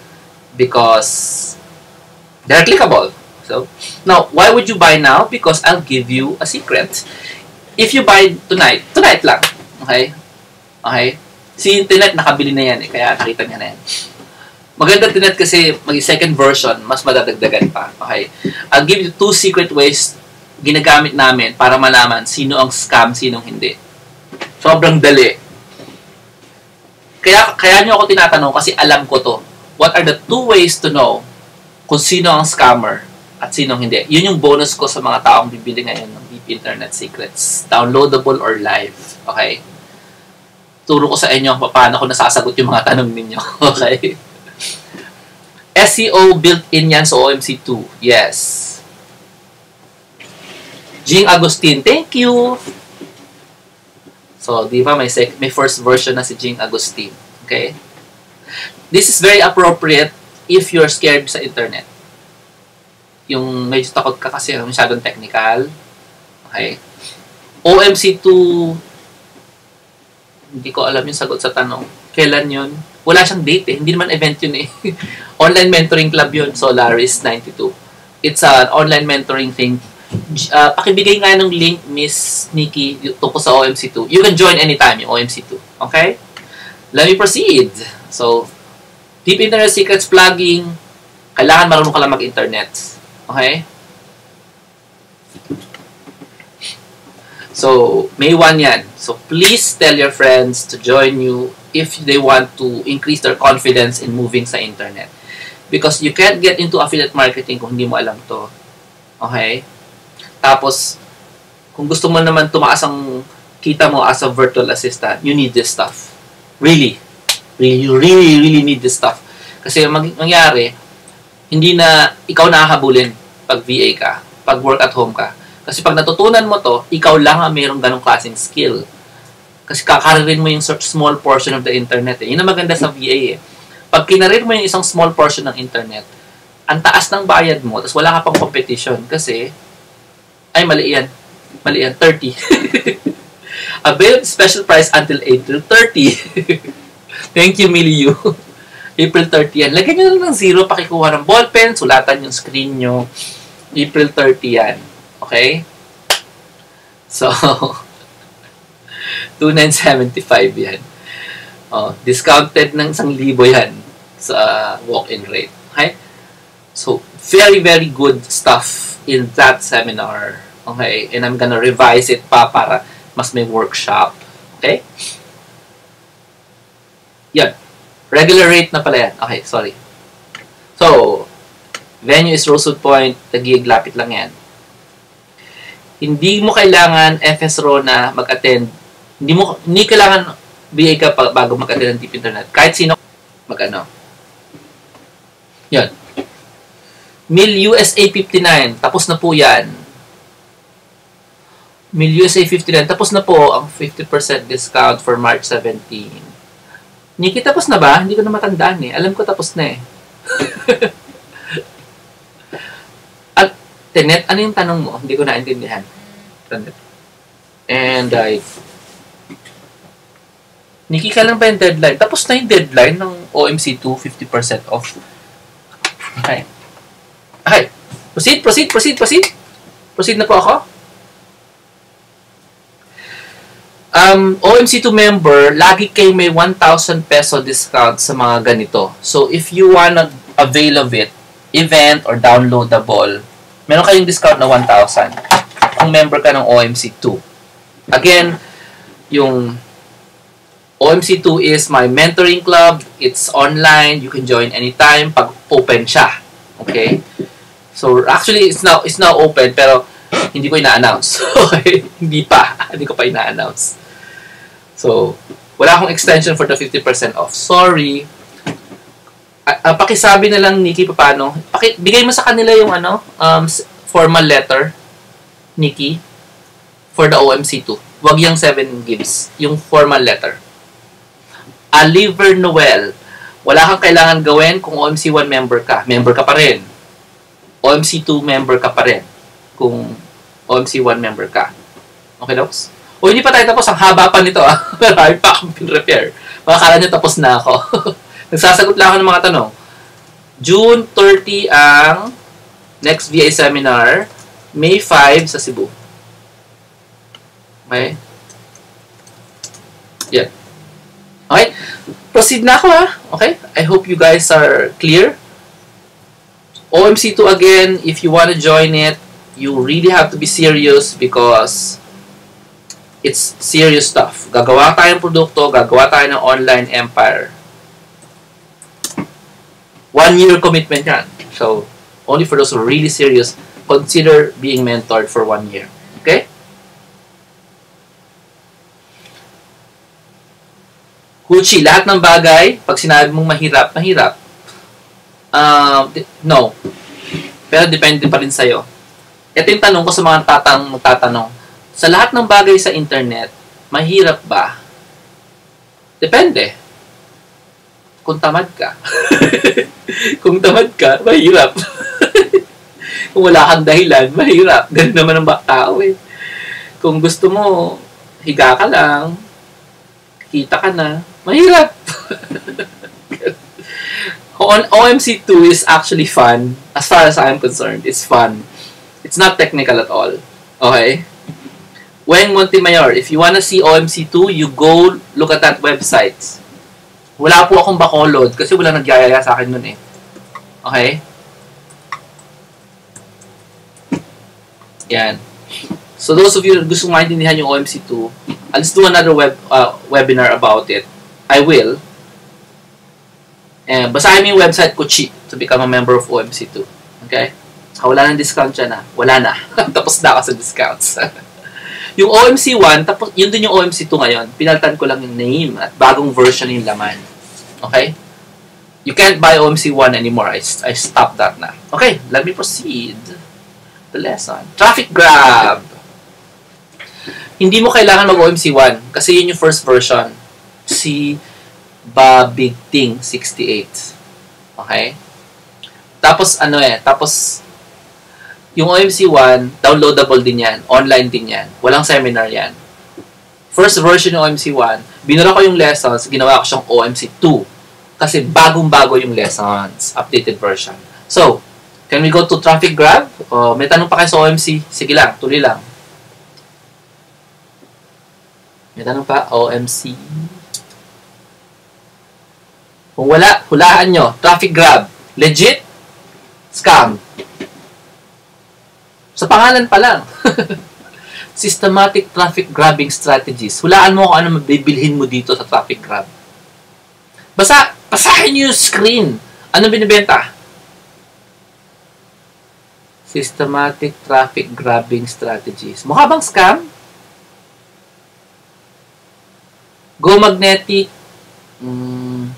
[SPEAKER 1] because they're clickable. So, now, why would you buy now? Because I'll give you a secret. If you buy tonight, tonight lang, okay? Okay? Si Internet, nakabili na yan eh, kaya nakita niya na yan. Maganda Internet kasi mag-second version, mas madadagdagan pa. Okay? I'll give you two secret ways ginagamit namin para malaman sino ang scam, sinong hindi. Sobrang dali. Kaya, kaya nyo ako tinatanong kasi alam ko to. What are the two ways to know kung sino ang scammer at sinong hindi. Yun yung bonus ko sa mga taong bibili ngayon ng Deep Internet Secrets. Downloadable or live. Okay? Turo ko sa inyo paano ko nasasagot yung mga tanong ninyo. Okay? S E O built-in yan sa O M C two. Yes. Jing Agustin, thank you! So, di ba, may, sec may first version na si Jing Agustin. Okay? This is very appropriate if you're scared sa internet. Yung medyo takot ka kasi masyadong technical. Okay? O M C two, hindi ko alam yung sagot sa tanong. Kailan yun? Wala siyang date eh. Hindi naman event yun eh. Online mentoring club yun, Solaris ninety-two. It's an online mentoring thing. Uh, pakibigay nga ng link, Miss Nikki, tungkol sa O M C two. You can join anytime yung O M C two. Okay? Let me proceed. So, Deep Internet Secrets plugging. Kailangan marunong ka lang mag-internet. Okay? So, May first yan. So, please tell your friends to join you if they want to increase their confidence in moving sa internet. Because you can't get into affiliate marketing kung hindi mo alam to. Okay? Tapos, kung gusto mo naman tumaas ang kita mo as a virtual assistant, you need this stuff. Really. Really, you really, really need this stuff. Kasi mag mangyari, hindi na ikaw nakakabulin pag V A ka, pag work at home ka. Kasi pag natutunan mo to, ikaw lang ang mayroong ganong klaseng skill. Kasi kakaririn mo yung small portion of the internet. Eh. Yun ang maganda sa V A eh. Pag kinarir mo yung isang small portion ng internet, ang taas ng bayad mo, tapos wala ka pang competition kasi ay, mali yan. Mali yan. thirty. Available special price until April thirty. Thank you, Miliu. April thirty yan. Lagyan nyo lang ng zero, pakikuha ng ballpen, sulatan yung screen nyo. April thirty yan. Okay? So, two thousand nine hundred seventy-five yan. Oh, discounted ng isang libo yan sa walk-in rate. Okay? So, very, very good stuff in that seminar. Okay? And I'm gonna revise it pa para mas may workshop. Okay? Yan. Regular rate na pala yan. Okay, sorry. So, venue is Rosewood Point, Taguig, lapit lang yan. Hindi mo kailangan F S R O na mag-attend. Hindi mo hindi kailangan B A ka pa bago mag-attend ng Deep Internet. Kahit sino mag-ano. Yan. Mil U S A fifty-nine. Tapos na po yan. Mil U S A fifty-nine. Tapos na po ang fifty percent discount for March seventeenth. Nikki, tapos na ba? Hindi ko na matandaan eh. Alam ko tapos na eh. At, Tenet, ano yung tanong mo? Hindi ko naintindihan. And, I... Uh, Nikki, kailan ba yung deadline? Tapos na yung deadline ng O M C two, fifty percent off. Okay. Okay. Proceed, proceed, proceed, proceed. Proceed na po ako. Um, O M C two member, lagi kayo may one thousand peso discount sa mga ganito. So, if you wanna avail of it, event or downloadable, meron kayong discount na one thousand kung member ka ng O M C two. Again, yung O M C two is my mentoring club. It's online. You can join anytime pag open siya. Okay? So, actually, it's now, it's now open, pero hindi ko ina-announce. Okay? Hindi pa. Hindi ko pa ina-announce. So, wala akong extension for the fifty percent off. Sorry. Uh, uh, pakisabi na lang, Nikki, paano. Paki, bigay mo sa kanila yung ano, um, formal letter, Nikki, for the O M C two. Wag yung seven gigs. Yung formal letter. Oliver Noel. Wala kang kailangan gawin kung O M C one member ka. Member ka pa rin. O M C two member ka pa rin. Kung O M C one member ka. Okay, Docs? O, hindi pa tayo tapos. Ang haba pa nito, ah. Marami pa akong pin-repair. Makakala nyo tapos na ako. Nagsasagot lang ako ng mga tanong. June thirty ang next V A seminar. May five sa Cebu. Okay? Yan. Okay? Proceed na ako, ha? Okay? I hope you guys are clear. O M C two again, if you want to join it, you really have to be serious because it's serious stuff. Gagawa tayong produkto, gagawa tayo ng online empire. One year commitment yan. So, Only for those who are really serious, consider being mentored for one year. Okay? Kuchi, lahat ng bagay, pag sinabi mong mahirap, mahirap. Uh, no. Pero depende pa rin sa'yo. Ito yung tanong ko sa mga tatang tatanong. Sa lahat ng bagay sa internet, mahirap ba? Depende. Kung tamad ka. Kung tamad ka, mahirap. Kung wala kang dahilan, mahirap. Ganun naman ang tao eh. Kung gusto mo, higa ka lang, kita ka na, mahirap. O M C two is actually fun. As far as I'm concerned, it's fun. It's not technical at all. Okay? Weng Montemayor, if you wanna see O M C two, you go look at that website. Wala po akong bacolod kasi wala nagyayaya sa akin nun eh. Okay? Yan. So those of you who gusto maintindihan yung O M C two, let's do another web uh, webinar about it. I will. And basahin mo yung website ko, cheap, to become a member of O M C two. Okay? Saka wala nang discount dyan ah. Wala na. Tapos na ako sa discounts. Yung O M C one, tapos yun din yung O M C two ngayon. Pinaltan ko lang yung name at bagong version yung laman. Okay? You can't buy O M C one anymore. I, I stopped that na. Okay, let me proceed. The lesson. Traffic grab. Hindi mo kailangan mag-O M C one kasi yun yung first version. Si Babigting sixty-eight. Okay? Tapos ano eh, tapos yung O M C one, downloadable din yan. Online din yan. Walang seminar yan. First version ng O M C one, binura ko yung lessons, ginawa ko siyang O M C two. Kasi bagong-bago yung lessons. Updated version. So, can we go to Traffic Grab? O, may tanong pa kayo sa O M C? Sige lang, tuloy lang. May tanong pa? O M C. Kung wala, hulaan nyo. Traffic Grab. Legit? Scam. Sa pangalan pa lang. Systematic traffic grabbing strategies. Hulaan mo kung ano mabibilhin mo dito sa traffic grab. Basta, basahin nyo yung screen. Ano binibenta? Systematic traffic grabbing strategies. Mukha bang scam? Go Magnetic. Hmm.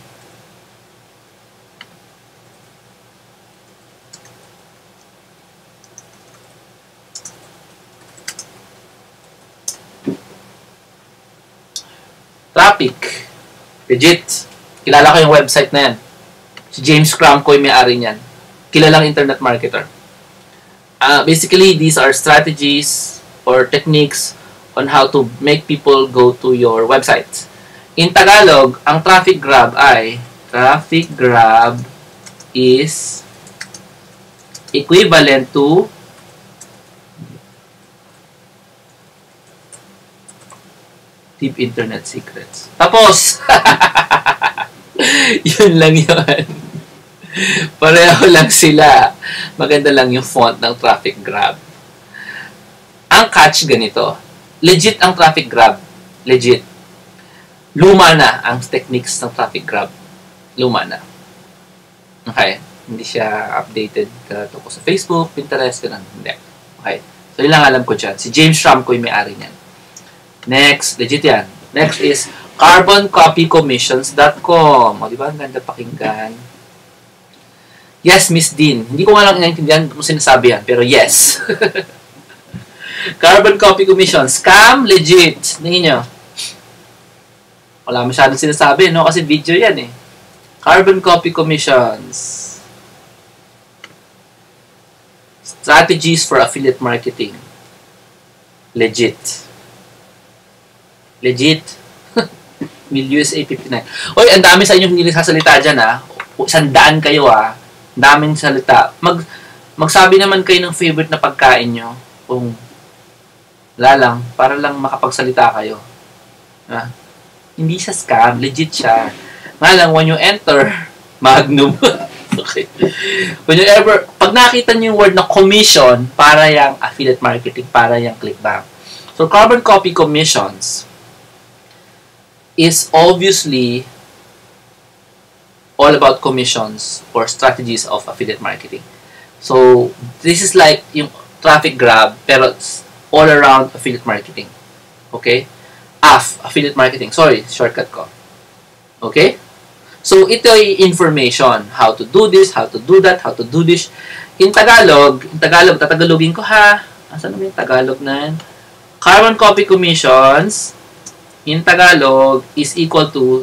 [SPEAKER 1] Traffic. Legit. Kilala ko yung website na yan. Si James Cramco yung may-ari niyan. Kilalang internet marketer. Uh, basically, these are strategies or techniques on how to make people go to your website. In Tagalog, ang traffic grab ay traffic grab is equivalent to deep internet secrets. Tapos! Yun lang yun. Pareho lang sila. Maganda lang yung font ng traffic grab. Ang catch ganito. Legit ang traffic grab. Legit. Luma na ang techniques ng traffic grab. Luma na. Okay. Hindi siya updated uh, tungkol sa Facebook, Pinterest, ganun. Hindi. Okay. So, yun lang alam ko dyan. Si James Cramco yung may-ari niyan. Next, legit yan. Next is carbon copy commissions dot com. O, di ba? Ang ganda pakinggan. Yes, Miss Dean. Hindi ko nga lang inaintindihan kung sinasabi yan, pero yes. Carbon copy commissions. Scam, legit. Tingin nyo. Wala masyadong sinasabi, no? Kasi video yan, eh. Carbon copy commissions. Strategies for affiliate marketing. Legit. Legit. Mil U S A fifty-nine. Oy, ang dami sa inyo hindi nagsasalita dyan, ha? Sandaan kayo, ha? Daming salita. Mag, magsabi naman kayo ng favorite na pagkain nyo. Kung wala lang, para lang makapagsalita kayo. Ha? Hindi siya scam. Legit siya. Nga lang, when you enter, Magnum. Okay. When you ever, pag nakita nyo yung word na commission, para yung affiliate marketing, para yung clickbank. So, carbon copy commissions is obviously all about commissions or strategies of affiliate marketing. So, this is like yung traffic grab, pero it's all around affiliate marketing. Okay? A F, affiliate marketing. Sorry, shortcut ko. Okay? So, ito ay information. How to do this, how to do that, how to do this. In Tagalog, in Tagalog, tatagalogin ko ha. Asan naman yung Tagalog na yan? Carbon copy commissions in Tagalog is equal to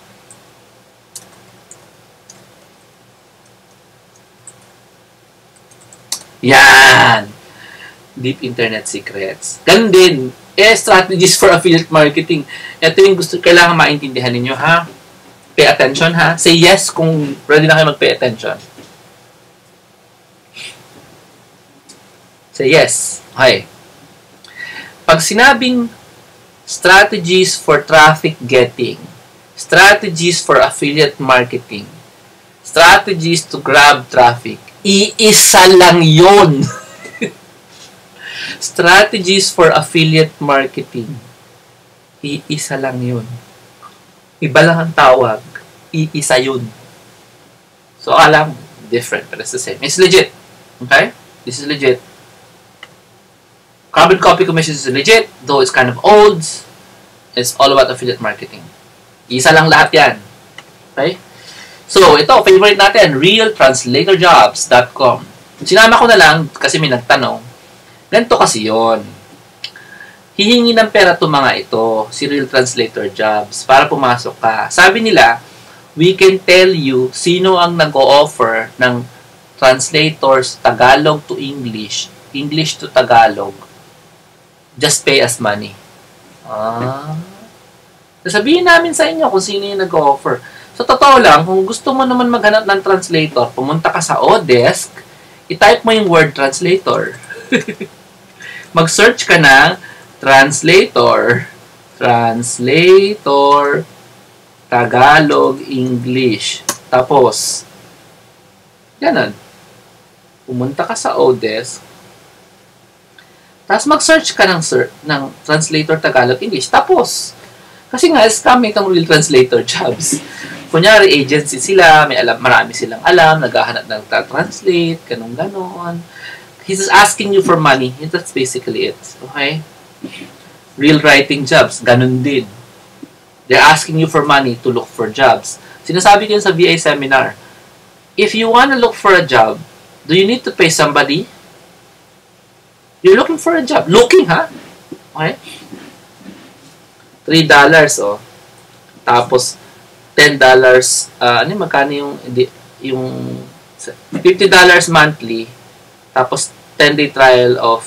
[SPEAKER 1] yan. Deep Internet Secrets. Ganun din. Eh, strategies for affiliate marketing. Ito yung gusto, kailangan maintindihan ninyo, ha? Pay attention, ha? Say yes kung ready na kayo mag-pay attention. Say yes. Okay. Pag sinabing strategies for traffic getting, strategies for affiliate marketing, strategies to grab traffic, iisa lang yun. Strategies for affiliate marketing. Iisa lang yun. Iba lang ang tawag. Iisa yun. So, alam, different, but it's the same. It's legit. Okay? This is legit. Carbon copy commissions is legit, though it's kind of old. It's all about affiliate marketing. Isa lang lahat yan. Okay? So, ito, favorite natin, real translator jobs dot com. Sinama ko na lang kasi may nagtanong. Ganito kasi yon. Hihingi ng pera itong mga ito, si Real Translator Jobs, para pumasok ka. Sabi nila, we can tell you sino ang nag-o-offer ng translators Tagalog to English, English to Tagalog. Just pay us money. Ah. Sasabihin namin sa inyo kung sino yung nag-o-offer. So, totoo lang, kung gusto mo naman maghanap ng translator, pumunta ka sa Odesk, i-type mo yung word translator. Mag-search ka ng translator, translator, Tagalog, English. Tapos, ganun. Pumunta ka sa Odesk, tapos mag-search ka ng, ng translator, Tagalog, English. Tapos, kasi nga, scam itong Real Translator Jobs. Kunyari, agency sila, may alam, marami silang alam, naghahanap ng translate, ganun-ganon. He's just asking you for money. That's basically it. Okay? Real writing jobs, ganun din. They're asking you for money to look for jobs. Sinasabi ko yun sa V A seminar. If you want to look for a job, do you need to pay somebody? You're looking for a job. Looking, ha? Okay? three dollars, oh. Tapos, ten dollars, uh, ano yung magkano yung, yung fifty dollars monthly, tapos ten day trial of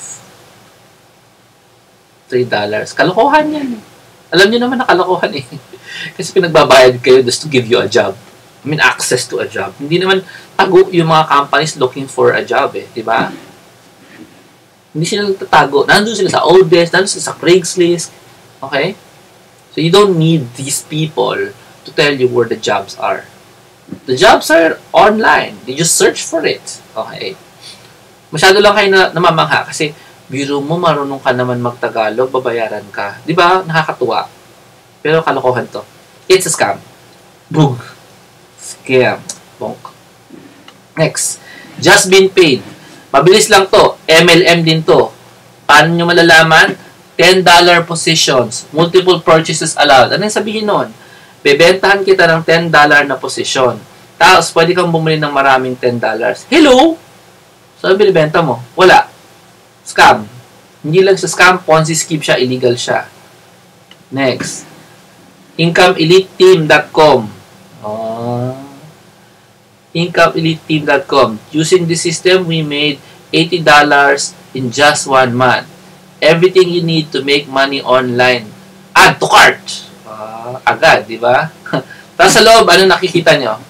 [SPEAKER 1] three dollars. Kalokohan yan. Alam niyo naman na kalokohan eh. Kasi pinagbabayad kayo just to give you a job. I mean, access to a job. Hindi naman tago yung mga companies looking for a job eh. Diba? Hindi sila nagtatago. Nandun sila sa Odesk, nandun sila sa Craigslist. Okay? So you don't need these people to tell you where the jobs are. The jobs are online. You just search for it. Okay? Masyado lang kayo na namamangha kasi biro mo marunong ka naman magtagalog, babayaran ka. Di ba? Nakakatuwa. Pero kalokohan to. It's a scam. Boom. Scam. Bonk. Next. Just been paid. Mabilis lang to. M L M din to. Paano nyo malalaman? ten dollar positions. Multiple purchases allowed. Ano yung sabihin nun? Bebentahan kita ng ten dollar na position. Tapos, pwede kang bumili ng maraming ten dollars. Hello? So, binibenta mo? Wala. Scam. Hindi lang sa scam, Ponzi scheme siya, illegal siya. Next. income elite team dot com. Oh. income elite team dot com. Using this system, we made eighty dollars in just one month. Everything you need to make money online. Add to cart. Uh, agad, di ba? Tapos sa loob, ano nakikita nyo?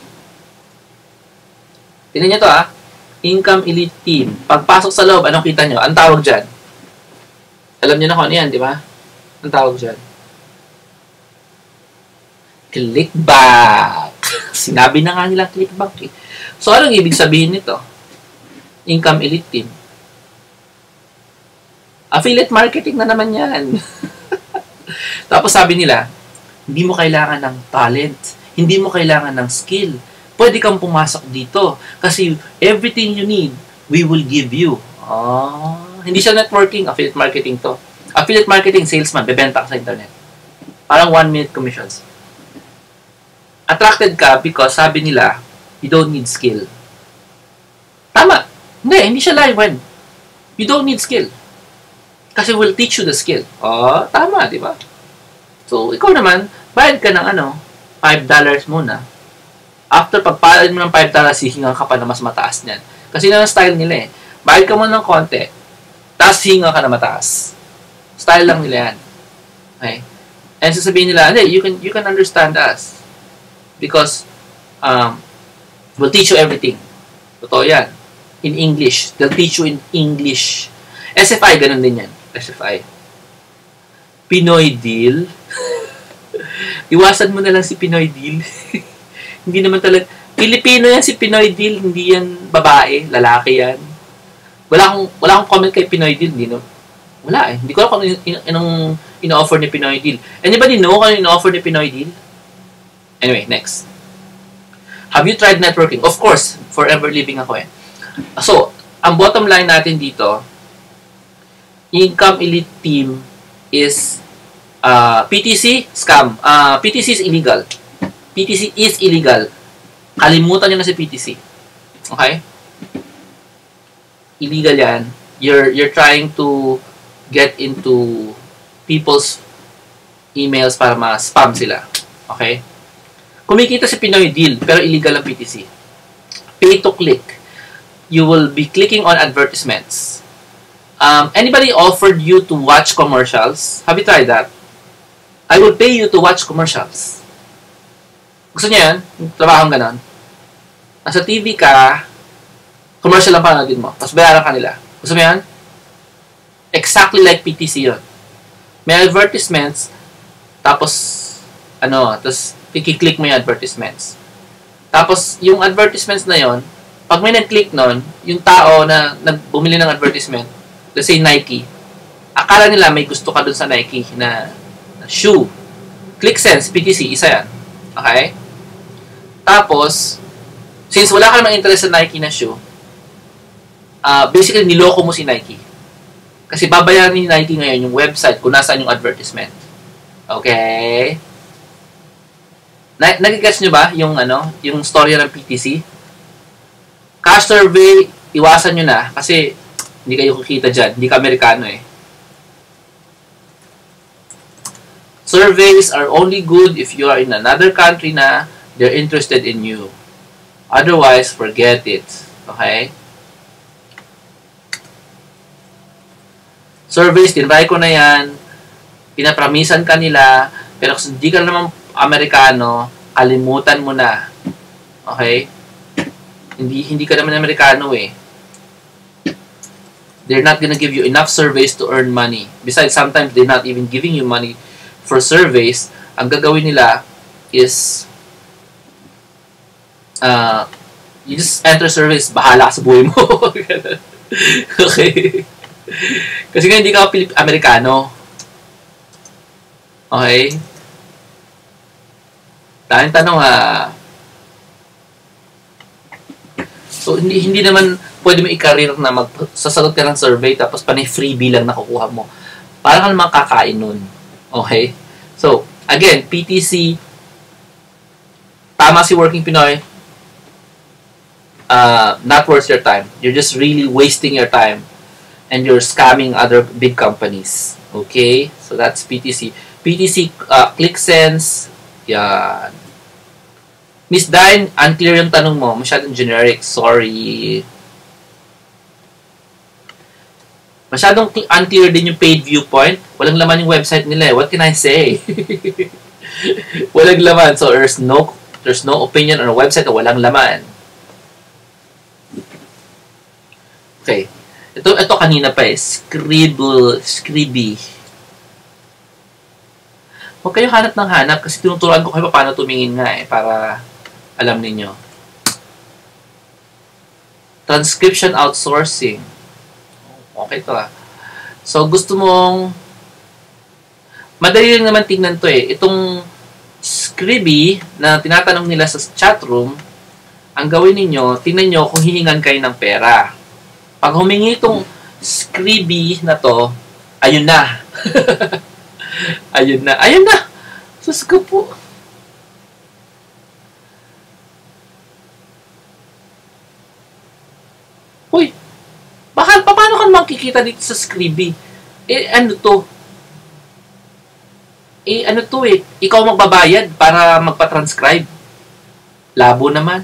[SPEAKER 1] Tingnan nyo to ah. Income Elite Team. Pagpasok sa loob, anong kita nyo? Ang tawag dyan? Alam nyo na kung ano yan, di ba? Ang tawag dyan? Clickback. Sinabi na nga nila clickback eh. So, anong ibig sabihin nito? Income Elite Team. Affiliate marketing na naman yan. Tapos sabi nila, hindi mo kailangan ng talent. Hindi mo kailangan ng skill. Pwede kang pumasok dito. Kasi everything you need we will give you. Oh, hindi siya networking, affiliate marketing to. Affiliate marketing, salesman, bebenta ka sa internet. Parang one-minute commissions. Attracted ka because sabi nila, you don't need skill. Tama. Hindi, hindi siya live when. You don't need skill. Kasi we'll teach you the skill. Oh, tama, di ba? So, ikaw naman, bayad ka ng ano, five dollars muna. After pagpalad mo ng five dollars, hihingan ka pa na mas mataas niyan. Kasi yun ang style nila eh. Bayad ka muna ng konti, tapos hihingan ka na mataas. Style lang nila yan. Okay? And sasabihin nila, hindi, you can, you can understand us. Because, um, we'll teach you everything. Totoo yan. In English. They'll teach you in English. S F I, ganun din yan. S F I. Pinoy deal. Iwasan mo na lang si Pinoy deal. Hindi naman talaga. Pilipino yan si Pinoy deal. Hindi yan babae. Lalaki yan. Wala akong, wala akong comment kay Pinoy deal. Hindi, no? Wala eh. Hindi ko alam kung anong ino-offer ni Pinoy deal. Anybody know kung anong ino-offer ni Pinoy deal? Anyway, next. Have you tried networking? Of course. Forever living ako eh. So, ang bottom line natin dito, Income Elite Team is uh, P T C, scam. Uh, P T C is illegal. P T C is illegal. Kalimutan nyo na si P T C. Okay? Illegal yan. You're, you're trying to get into people's emails para ma-spam sila. Okay? Kumikita si Pinoy Deal, pero illegal ang P T C. Pay to click. You will be clicking on advertisements. Um, anybody offered you to watch commercials? Have you tried that? I will pay you to watch commercials. Gusto niyo yan? Trabahong ganon. Nasa T V ka, commercial lang panoodin mo. Tapos bayaran ka nila. Gusto mo yan? Exactly like P T C yun. May advertisements, tapos, ano, tapos, i-click mo yung advertisements. Tapos, yung advertisements na yon, pag may nag-click nun, yung tao na nagbumili ng advertisement, let's say Nike, akala nila may gusto ka dun sa Nike na, na shoe. ClickSense, P T C, isa yan. Okay? Tapos, since wala ka namang interest sa Nike na shoe, uh, basically, niloko mo si Nike. Kasi babayaran ni Nike ngayon yung website kung nasaan yung advertisement. Okay? Na Nagigets nyo ba yung, ano, yung story ng P T C? Cash survey, iwasan nyo na kasi hindi kayo kikita dyan. Hindi ka Amerikano eh. Surveys are only good if you are in another country na they're interested in you. Otherwise, forget it. Okay? Surveys, tinry ko na yan. Pinapramisan ka nila. Pero kung hindi ka naman Amerikano, kalimutan mo na. Okay? Hindi hindi ka naman Amerikano eh. They're not gonna give you enough surveys to earn money. Besides, sometimes they're not even giving you money for surveys. Ang gagawin nila is uh, you just enter surveys, bahala ka sa buhay mo. Okay? Kasi nga hindi ka Pilip Amerikano. Okay? Tayong tanong ha. So, hindi, hindi naman pwede mo i-career na magsasagot ka ng survey tapos panay freebie lang nakukuha mo. Parang ka naman kakain nun. Okay? So, again, P T C, tama si Working Pinoy, uh, not worth your time. You're just really wasting your time and you're scamming other big companies. Okay? So, that's P T C. P T C, uh, ClickSense, yan. Miss Dine, unclear yung tanong mo. Masyadong generic. Sorry. Masyadong unclear din yung paid viewpoint. Walang laman yung website nila eh. What can I say? Walang laman. So, there's no, there's no opinion on a website na walang laman. Okay. Ito, ito kanina pa eh. Scribble, Scribby. Huwag kayo hanap ng hanap kasi tinuturuan ko kayo paano tumingin nga eh. Para alam ninyo. Transcription outsourcing. Okay to ah. So, gusto mong madali lang naman tingnan to eh. Itong Scribby na tinatanong nila sa chat room, ang gawin ninyo, tingnan nyo kung hihingan kayo ng pera. Pag humingi itong Scribie na to, ayun na. ayun na. Ayun na. Sus ko po. Uy, baka, paano ka makikita dito sa Scribie? Eh, ano to? Eh, ano to eh? Ikaw magbabayad para magpa-transcribe. Labo naman.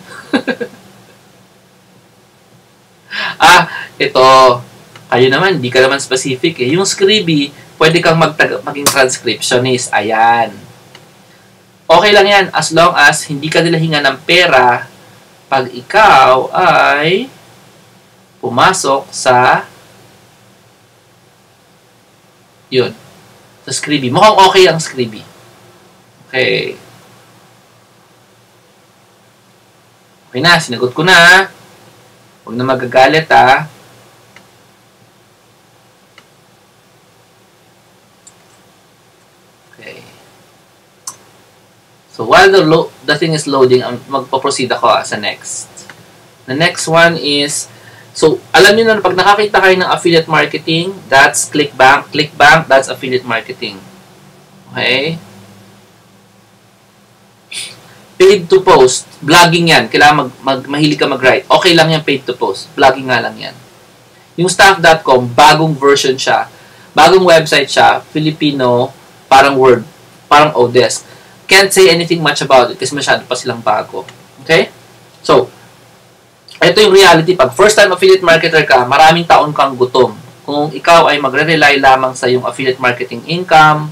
[SPEAKER 1] ah, ito. Kayo naman, di ka naman specific eh. Yung Scribie, pwede kang magtag maging transcriptionist. Ayan. Okay lang yan as long as hindi ka nila hinga ng pera pag ikaw ay pumasok sa yun, sa Scribie. Mukhang okay ang Scribie. Okay. Okay na, sinagot ko na. Huwag na magagalit ha. Okay. So while the lo the thing is loading, magpo-proceed ako ha, sa next. The next one is, so alam niyo na pag nakakita kayo ng affiliate marketing, that's ClickBank. ClickBank, that's affiliate marketing. Okay? Paid to post. Vlogging yan. Kailangan mag, mag, mahilig ka mag-write. Okay lang yan paid to post. Vlogging nga lang yan. Yung staff dot com, bagong version siya. Bagong website siya. Filipino, parang Word. Parang Odesk. Can't say anything much about it kasi masyado pa silang bago. Okay? So, ito yung reality. Pag first time affiliate marketer ka, maraming taon kang gutom. Kung ikaw ay magre-rely lamang sa yung affiliate marketing income,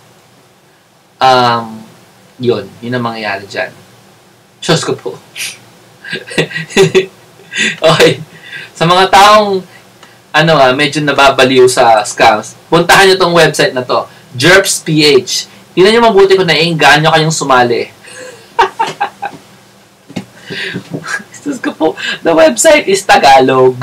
[SPEAKER 1] um, yun. Yun ang mangyayari dyan. Diyos ko po. Okay. Sa mga taong ano ah, medyo nababaliw sa scams, puntahan nyo tong website na to. Jerps P H. Tingnan nyo mabuti kung naiingaan nyo kayong sumali. Diyos ko po. The website is Tagalog.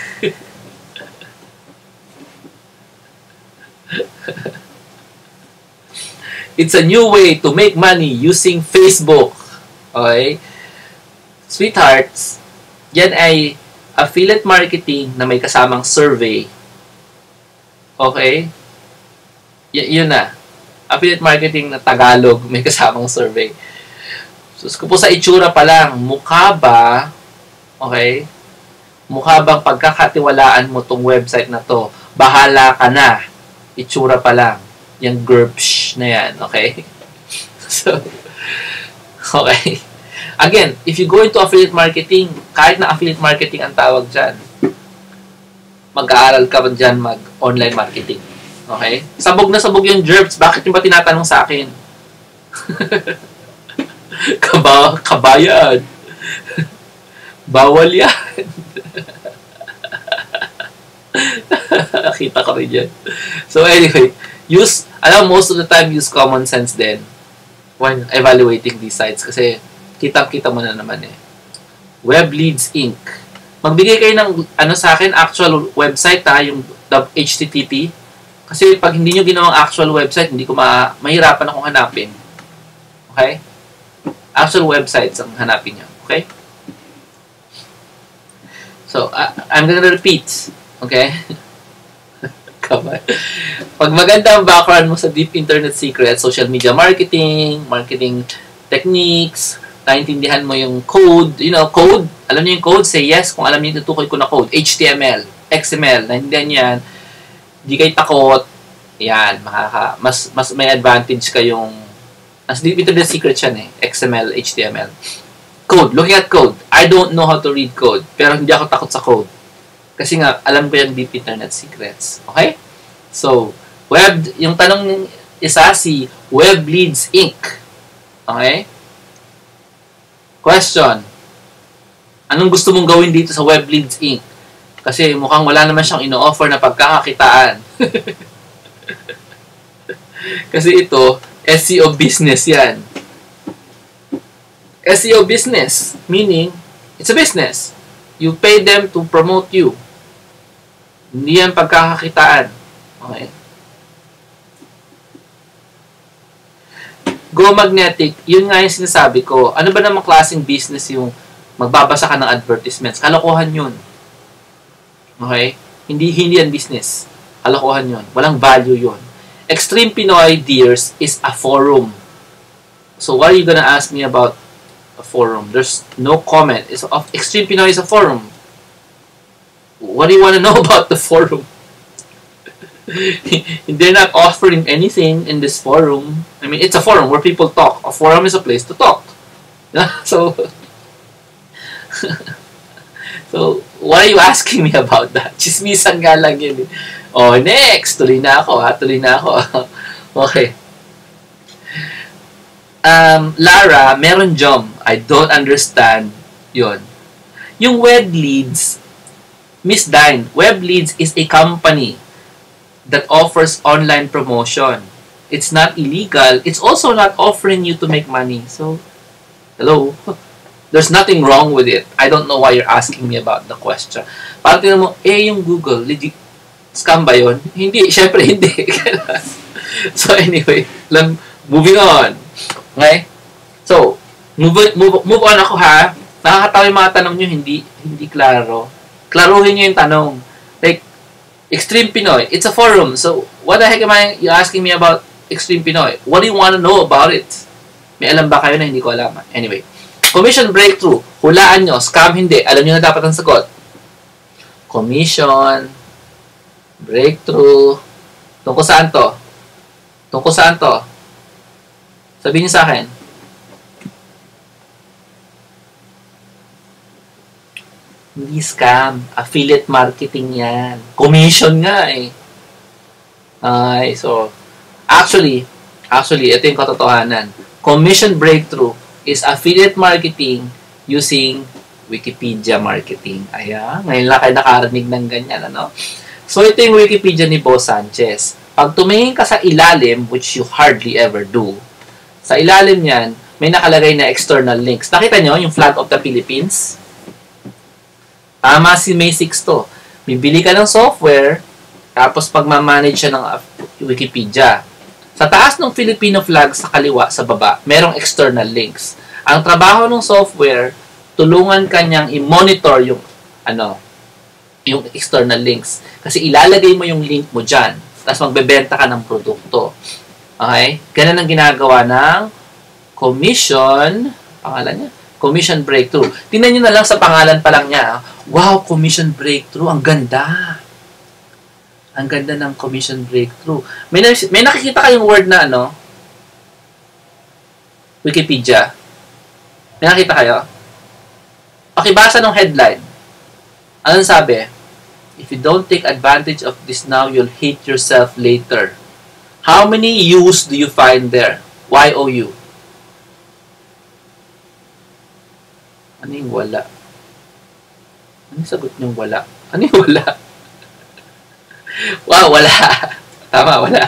[SPEAKER 1] It's a new way to make money using Facebook. Okay? Sweethearts, yan ay affiliate marketing na may kasamang survey. Okay? Y yun na. Affiliate marketing na Tagalog, may kasamang survey. So, kung po sa itsura pa lang, mukha ba, okay? Mukha bang pagkakatiwalaan mo tong website na to? Bahala ka na. Itsura pa lang. Yung GURPS na yan, okay? So, okay. Again, if you go into affiliate marketing, kahit na affiliate marketing ang tawag dyan, mag-aaral ka ba dyan mag-online marketing? Okay? Sabog na sabog yung GURPS. Bakit yung ba tinatanong sa akin? Kaba, kabayan. Bawal yan. Kita ko rin yan. So anyway, use, alam, most of the time, use common sense din when evaluating these sites kasi kitang-kita mo na naman eh. WebLeads Incorporated. Magbigay kayo ng, ano sa akin, actual website ha, yung H T T P. Kasi pag hindi nyo ginawang actual website, hindi ko ma mahirapan akong hanapin. Okay? Actual websites ang hanapin nyo. Okay? So, uh, I'm gonna repeat. Okay? Pag maganda ang background mo sa deep internet secrets, social media marketing, marketing techniques, naintindihan mo yung code, you know, code, alam niyo yung code, say yes kung alam niyo yung tutukoy ko na code, H T M L, X M L, naintindihan yan, di kayo takot, yan, makaka, mas, mas may advantage kayong, as deep internet secrets yan eh, X M L, H T M L. Code, looking at code, I don't know how to read code, pero hindi ako takot sa code. Kasi nga, alam ko yung deep internet secrets. Okay? So, web, yung tanong ng isa si WebLeads Incorporated. Okay? Question. Anong gusto mong gawin dito sa WebLeads Incorporated? Kasi mukhang wala naman siyang ino-offer na pagkakakitaan. Kasi ito, S E O business yan. S E O business, meaning, it's a business. You pay them to promote you. Hindi yan pagkakakitaan. Okay. Go Magnetic, yun nga yung sinasabi ko. Ano ba namang klaseng business yung magbabasa ka ng advertisements? Kalokohan yun. Okay? Hindi, hindi yan business. Kalokohan yun. Walang value yun. Extreme Pinoy, dears, is a forum. So what are you gonna ask me about a forum? There's no comment. It's of Extreme Pinoy is a forum. What do you want to know about the forum? They're not offering anything in this forum. I mean, it's a forum where people talk. A forum is a place to talk. so, so, why are you asking me about that? Chismisan nga lang yun. Oh, next! Tuloy na ako, ha? Tuloy na ako. Okay. Um, Lara, meron jom. I don't understand yun. Yung web leads, Miss Dine, web leads is a company that offers online promotion. It's not illegal. It's also not offering you to make money. So, hello? There's nothing wrong with it. I don't know why you're asking me about the question. Parang tingnan mo, eh, yung Google, legit, scam ba yun? Hindi, syempre hindi. So, anyway, lang, moving on. Okay? So, move, move, move on ako ha. Nakakatawa yung mga tanong nyo, hindi, hindi klaro. Klaruhin nyo yung tanong. Like, Extreme Pinoy, it's a forum. So, what the heck am I you asking me about Extreme Pinoy? What do you want to know about it? May alam ba kayo na hindi ko alam? Anyway, commission breakthrough. Hulaan nyo, scam hindi. Alam nyo na dapat ang sagot. Commission breakthrough. Tungkol saan to? Tungkol saan to? Sabihin niyo sa akin. Hindi scam. Affiliate marketing yan. Commission nga eh. Ay, so, actually, actually, ito yung katotohanan. Commission breakthrough is affiliate marketing using Wikipedia marketing. Ayan, ngayon lang kayo nakarinig ng ganyan, ano? So, ito yung Wikipedia ni Boss Sanchez. Pag tumingin ka sa ilalim, which you hardly ever do, sa ilalim yan, may nakalagay na external links. Nakita nyo yung flag of the Philippines? Tama si May six to. Bibili ka ng software, tapos pagmamanage siya ng Wikipedia. Sa taas ng Filipino flag sa kaliwa, sa baba, merong external links. Ang trabaho ng software, tulungan kanyang i-monitor yung, ano, yung external links. Kasi ilalagay mo yung link mo dyan, tapos magbebenta ka ng produkto. Okay? Ganun ang ginagawa ng commission, pangalan niya, commission breakthrough. Tingnan nyo na lang sa pangalan pa lang niya. Wow, commission breakthrough. Ang ganda. Ang ganda ng commission breakthrough. May, may nakikita kayong word na ano? Wikipedia. May nakita kayo? Pakibasa ng headline. Anong sabi? If you don't take advantage of this now, you'll hate yourself later. How many U's do you find there? Y O U. Ano yung wala? Ano yung sagot niyong wala? Ano yung wala? Wow, wala. Tama, wala.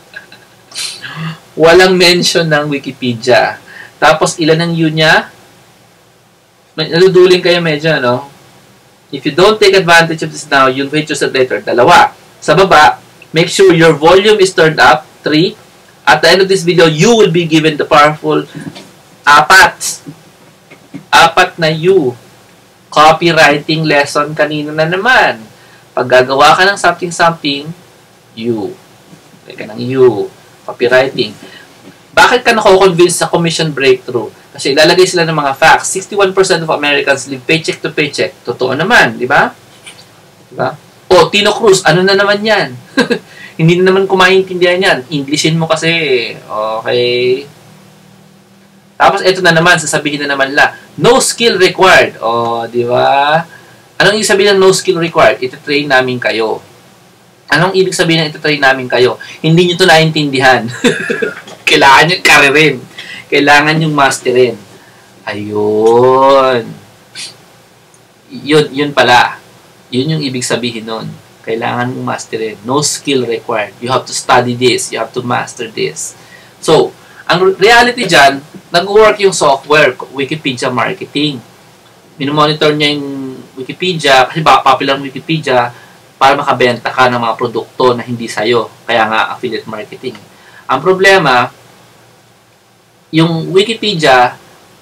[SPEAKER 1] Walang mention ng Wikipedia. Tapos, ilan ang U niya? Naluduling kayo medyo, no? If you don't take advantage of this now, you'll hate yourself later. Dalawa. Sa baba, make sure your volume is turned up. Three. At the end of this video, you will be given the powerful apat. Apat na U. Copywriting lesson kanina na naman. Pag gagawa ka ng something-something, U. Teka ng U. Copywriting. Bakit ka nako-convince sa commission breakthrough? Kasi ilalagay sila ng mga facts. sixty-one percent of Americans live paycheck to paycheck. Totoo naman, di ba? Di ba? O, Tino Cruz, ano na naman yan? Hindi na naman kumaintindihan yan. Englishin mo kasi. Okay. Tapos, ito na naman, sasabihin na naman la, no skill required. O, di ba? Anong ibig sabihin ng no skill required? Ito-train namin kayo. Anong ibig sabihin ng ito-train namin kayo? Hindi nyo ito naintindihan. Kailangan nyo karirin. Kailangan nyo masterin. Ayun. Yun, yun pala. Yun yung ibig sabihin nun. Kailangan mong masterin. No skill required. You have to study this. You have to master this. So, ang reality dyan, nag-work yung software, Wikipedia marketing. Minomonitor niya yung Wikipedia, kasi ba popular ang Wikipedia, para makabenta ka ng mga produkto na hindi sa'yo. Kaya nga, affiliate marketing. Ang problema, yung Wikipedia,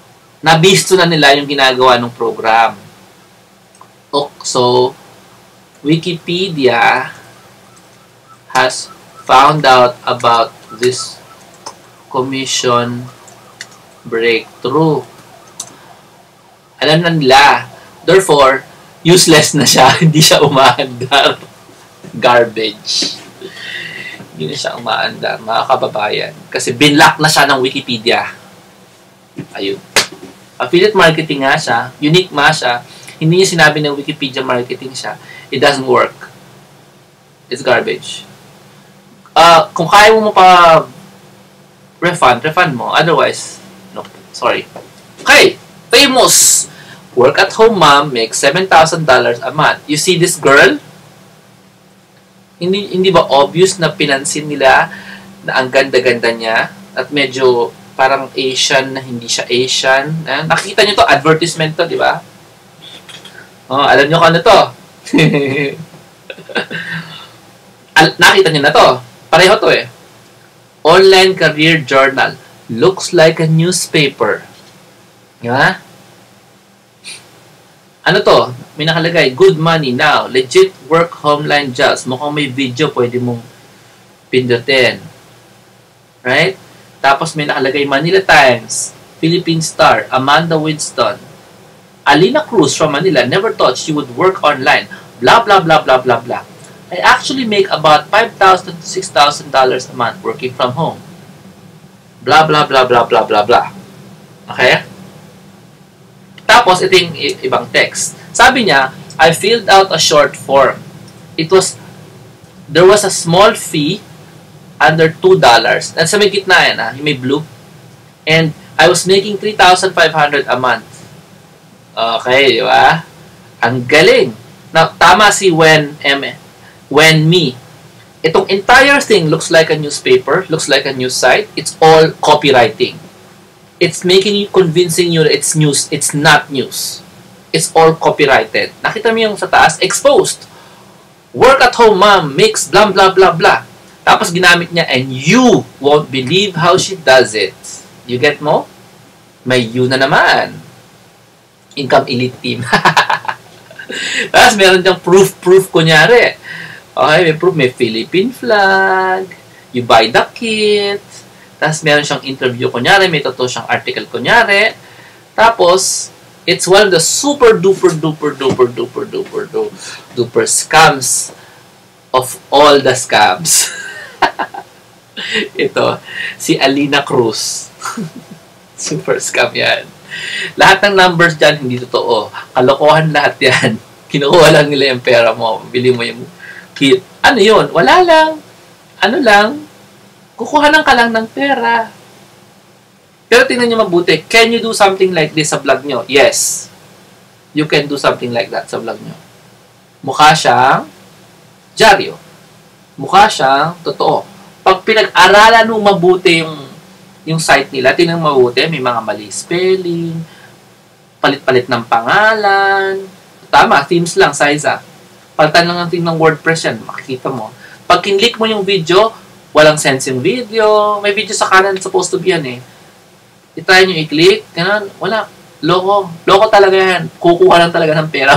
[SPEAKER 1] nabisto na nila yung ginagawa ng program. So, Wikipedia has found out about this commission breakthrough. Alam na nila. Therefore, useless na siya. Hindi siya umaandar. Garbage. Hindi na siya umaandar, mga kababayan. Kasi binlock na siya ng Wikipedia. Ayun. Affiliate marketing nga siya. Unique nga siya. Hindi niya sinabi na Wikipedia marketing siya. It doesn't work. It's garbage. Uh, kung kaya mo pa refund, refund mo. Otherwise, no. Sorry. Okay. Famous. Work at home mom makes seven thousand dollars a month. You see this girl? Hindi, hindi ba obvious na pinansin nila na ang ganda-ganda niya at medyo parang Asian na hindi siya Asian? Eh, nakita niyo to, advertisement to, di ba? Oh, alam niyo kung ano to? Al nakita niyo na to. Pareho to eh. Online career journal. Looks like a newspaper. Di ba? Ano to? May nakalagay, good money now. Legit work homeline jobs. Mukhang may video pwede mong pindutin. Right? Tapos may nakalagay, Manila Times, Philippine Star, Amanda Winston, Alina Cruz from Manila never thought she would work online. Blah, blah, blah, blah, blah, blah. I actually make about five thousand to six thousand dollars a month working from home. Blah, blah, blah, blah, blah, blah, blah. Okay? Tapos, ito yung ibang text. Sabi niya, I filled out a short form. It was, there was a small fee under two dollars. At sa may gitna yan, ha? Yung may blue. And I was making three thousand five hundred dollars a month. Okay, di ba? Ang galing. Now, tama si When, M, When Me. Itong entire thing looks like a newspaper, looks like a news site. It's all copywriting. It's making you, convincing you that it's news. It's not news. It's all copyrighted. Nakita mo yung sa taas? Exposed. Work at home mom makes blah blah blah blah. Tapos ginamit niya, and you won't believe how she does it. You get mo? May you na naman. Income elite team. Tapos meron diyang proof-proof kunyari. Okay, may proof. May Philippine flag. You buy the kit. Tapos, meron siyang interview kunyari, may totoo siyang article kunyari. Tapos, it's one of the super duper duper duper duper duper duper, duper scams of all the scams. Ito, si Alina Cruz. Super scam yan. Lahat ng numbers dyan, hindi totoo. Kalokohan lahat yan. Kinukuha lang nila yung pera mo. Bili mo yung kit. Ano yun? Wala lang. Ano lang? Kukuhanan ka lang ng pera. Pero tingnan nyo mabuti, can you do something like this sa vlog nyo? Yes. You can do something like that sa vlog nyo. Mukha siyang dyaryo. Mukha siyang totoo. Pag pinag-aralan mo mabuti yung, yung site nila, tingnan mo mabuti, may mga mali spelling, palit-palit ng pangalan. Tama, themes lang, size. Palitan lang ang theme ng WordPress yan, makikita mo. Pag kinlik mo yung video, walang sense yung video. May video sa kanan supposed to be yan eh. I-try nyo i-click. Ganun. Wala. Loko. Loko talaga yan. Kukuha lang talaga ng pera.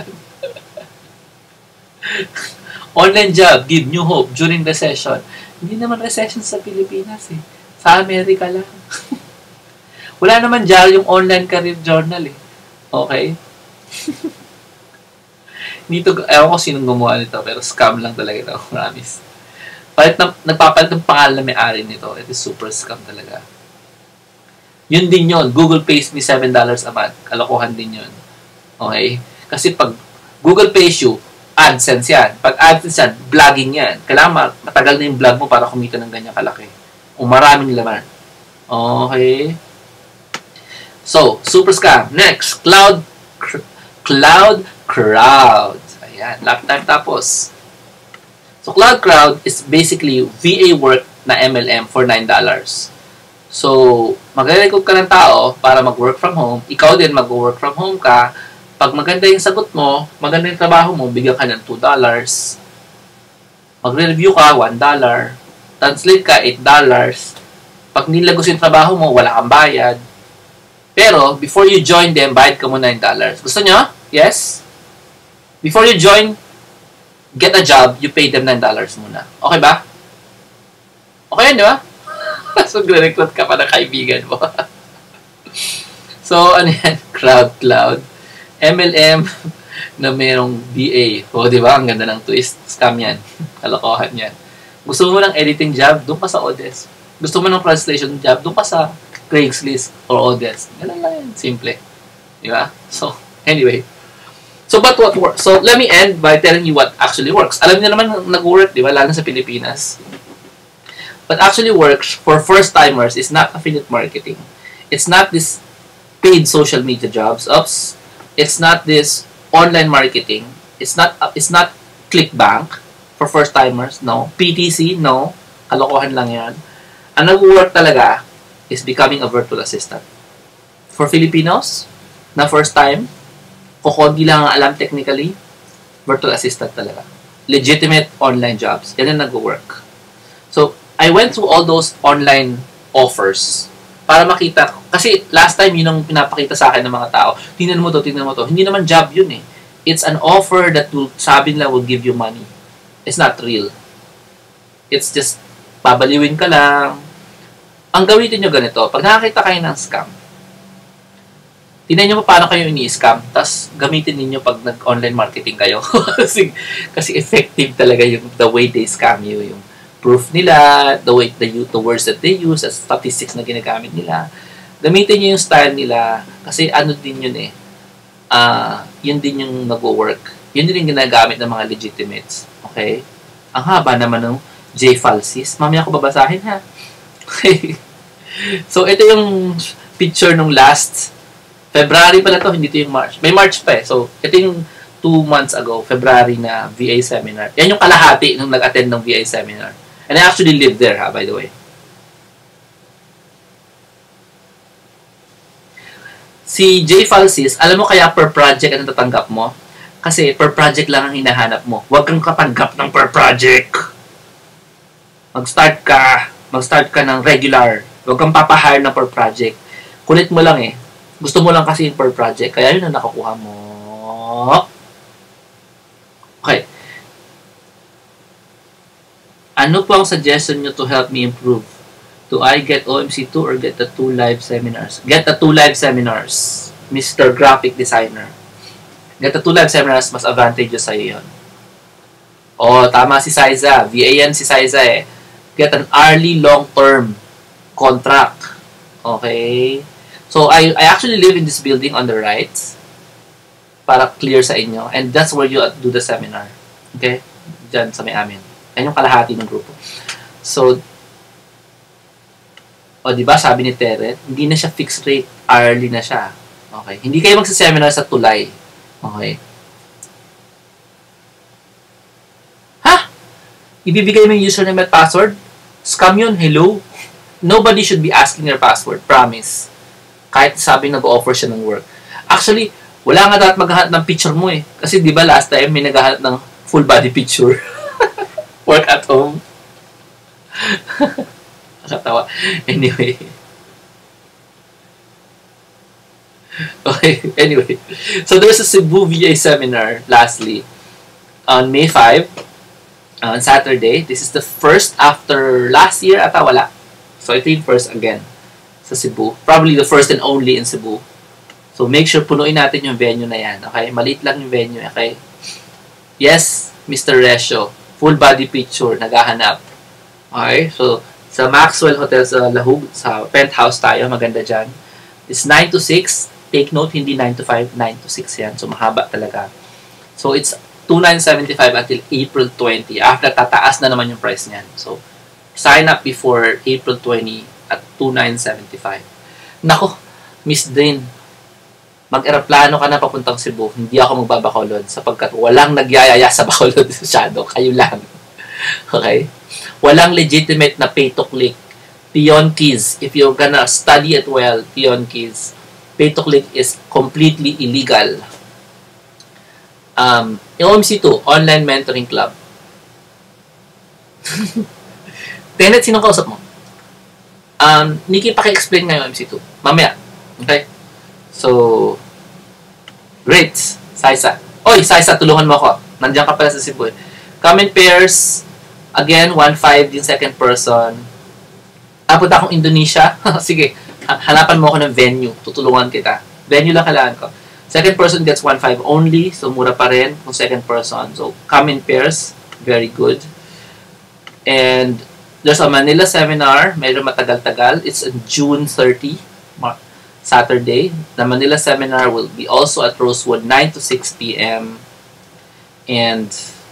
[SPEAKER 1] Online job. Give new hope during recession. Hindi naman recession sa Pilipinas eh. Sa Amerika lang. Wala naman dyan yung online career journal eh. Okay? Dito, ewan ko sinong gumawa nito. Pero scam lang talaga ito. Promise. Palit na, nagpapalit ng pangalan na may-ari nito. It is super scam talaga. Yun din yun. Google pays me seven dollars a month. Kalokohan din yun. Okay? Kasi pag Google pays you, AdSense yan. Pag AdSense yan, vlogging yan. Kailangan matagal na yung vlog mo para kumita ng ganyan kalaki. O maraming laman. Okay? So, super scam. Next, Cloud Cloud Crowd. Ayan. Lap time tapos. So, Cloud Crowd is basically V A work na M L M for nine dollars. So, magre-recruit ka ng tao para mag-work from home. Ikaw din mag-work from home ka. Pag maganda yung sagot mo, maganda yung trabaho mo, bigyan ka ng two dollars. Magre-review ka, one dollar. Translate ka, eight dollars. Pag nilagos yung trabaho mo, wala kang bayad. Pero, before you join them, bayad ka mo nine dollars. Gusto nyo? Yes? Before you join get a job, you pay them nine dollars muna. Okay ba? Okay yan, di ba? So, recruit ka pa ng kaibigan mo. So, ano yan? Crowd Cloud. M L M na mayroong B A. O, di ba? Ang ganda ng twist. Scam yan. Kalokohan yan. Gusto mo ng editing job? Doon ka sa Odes. Gusto mo ng translation job? Doon ka sa Craigslist or Odes. Ganun lang yan. Simple. Di ba? So, anyway. So, but what works? So, let me end by telling you what actually works. Alam niyo naman nag-work, di ba? Lalo sa Pilipinas. What actually works for first-timers is not affiliate marketing. It's not this paid social media jobs. Oops. It's not this online marketing. It's not it's not ClickBank for first-timers. No. P T C, no. Kalokohan lang yan. Ang nag-work talaga is becoming a virtual assistant. For Filipinos, na first time, kukunti lang ang alam technically, virtual assistant talaga. Legitimate online jobs. Yan ang nag-work. So, I went through all those online offers para makita. Kasi last time, yun ang pinapakita sa akin ng mga tao. Tingnan mo to, tingnan mo to. Hindi naman job yun eh. It's an offer that will, sabi nila will give you money. It's not real. It's just, pabaliwin ka lang. Ang gawin nyo ganito, pag nakakita kayo ng scam, tingnan nyo pa paano kayo ini-scam, tapos gamitin niyo pag nag-online marketing kayo. kasi, kasi effective talaga yung the way they scam you, yung proof nila, the way the, the words that they use, as statistics na ginagamit nila. Gamitin nyo yung style nila, kasi ano din yun eh, uh, yun din yung nag-work. Yun din yung ginagamit ng mga legitimates. Okay? Ang haba naman ng J. Falsis. Mamaya ko babasahin ha. Okay. So, ito yung picture nung last February pala to, hindi to yung March. May March pa eh. So, ito yung two months ago, February na V A seminar. Yan yung kalahati nung nag-attend ng V A seminar. And I actually lived there, ha, by the way. Si J. Falsis, alam mo kaya per project ang natatanggap mo? Kasi per project lang ang hinahanap mo. Huwag kang katanggap ng per project. Mag-start ka, mag-start ka ng regular. Huwag kang papahire na per project. Kulit mo lang eh. Gusto mo lang kasi per project. Kaya yun ang nakukuha mo. Okay. Ano po ang suggestion nyo to help me improve? Do I get O M C two or get the two live seminars? Get the two live seminars, Mister Graphic Designer. Get the two live seminars, mas advantageous sa'yo yun. Oh, tama si Saiza. V A yan si Saiza eh. Get an early long-term contract. Okay? So, I, I actually live in this building on the right para clear sa inyo. And that's where you do the seminar. Okay? Diyan sa may amin. Yan yung kalahati ng grupo. So, o diba sabi ni Tere, hindi na siya fixed rate, hourly na siya. Okay? Hindi kayo magsaseminar sa tulay. Okay? Ha? Ibibigay mo yung username at password? Scam yun, hello? Nobody should be asking your password, promise. Kahit sabi nag-offer siya ng work. Actually, wala nga dapat maghahanap ng picture mo eh. Kasi di ba last time may naghahanap ng full body picture. Work at home. Nakatawa. Anyway. Okay, anyway. So there's a Cebu V A seminar, lastly, on May fifth, on Saturday. This is the first after last year, ata wala. So ito yung first again sa Cebu. Probably the first and only in Cebu. So make sure punuin natin yung venue na yan. Okay? Maliit lang yung venue. Okay? Yes, Mister Resyo. Full body picture, naghahanap. Okay? So, sa Maxwell Hotel sa Lahug, sa penthouse tayo, maganda dyan. It's nine to six. Take note, hindi nine to five, nine to six yan. So, mahaba talaga. So, it's two thousand nine hundred seventy-five until April twentieth. After, tataas na naman yung price niyan. So, sign up before April twentieth at two thousand nine hundred seventy-five. Nako, Miss Dane, mag-aeroplano ka na papuntang Cebu. Hindi ako magbabacolod sapagkat walang nagyayaya sa Bacolod masyado. Kayo lang. Okay? Walang legitimate na pay-to-click. Pion Keys. If you're gonna study it well, Pion Keys. Pay-to-click is completely illegal. Um, O M C two, Online Mentoring Club. Tenet, sinong kausap mo? Um, Nikki, paki-explain nga yung O M C two. Mamaya. Okay? So, great. Saisa. Oy, Saisa, tulungan mo ako. Nandiyan ka pala sa Cebu. Come in pairs. Again, one five yung second person. Napunta akong Indonesia. Sige, hanapan mo ako ng venue. Tutulungan kita. Venue lang kailangan ko. Second person gets one five only. So, mura pa rin kung second person. So, come in pairs. Very good. And there's a Manila seminar. Medyo matagal-tagal. It's on June thirtieth. Saturday. The Manila seminar will be also at Rosewood, nine to six p m And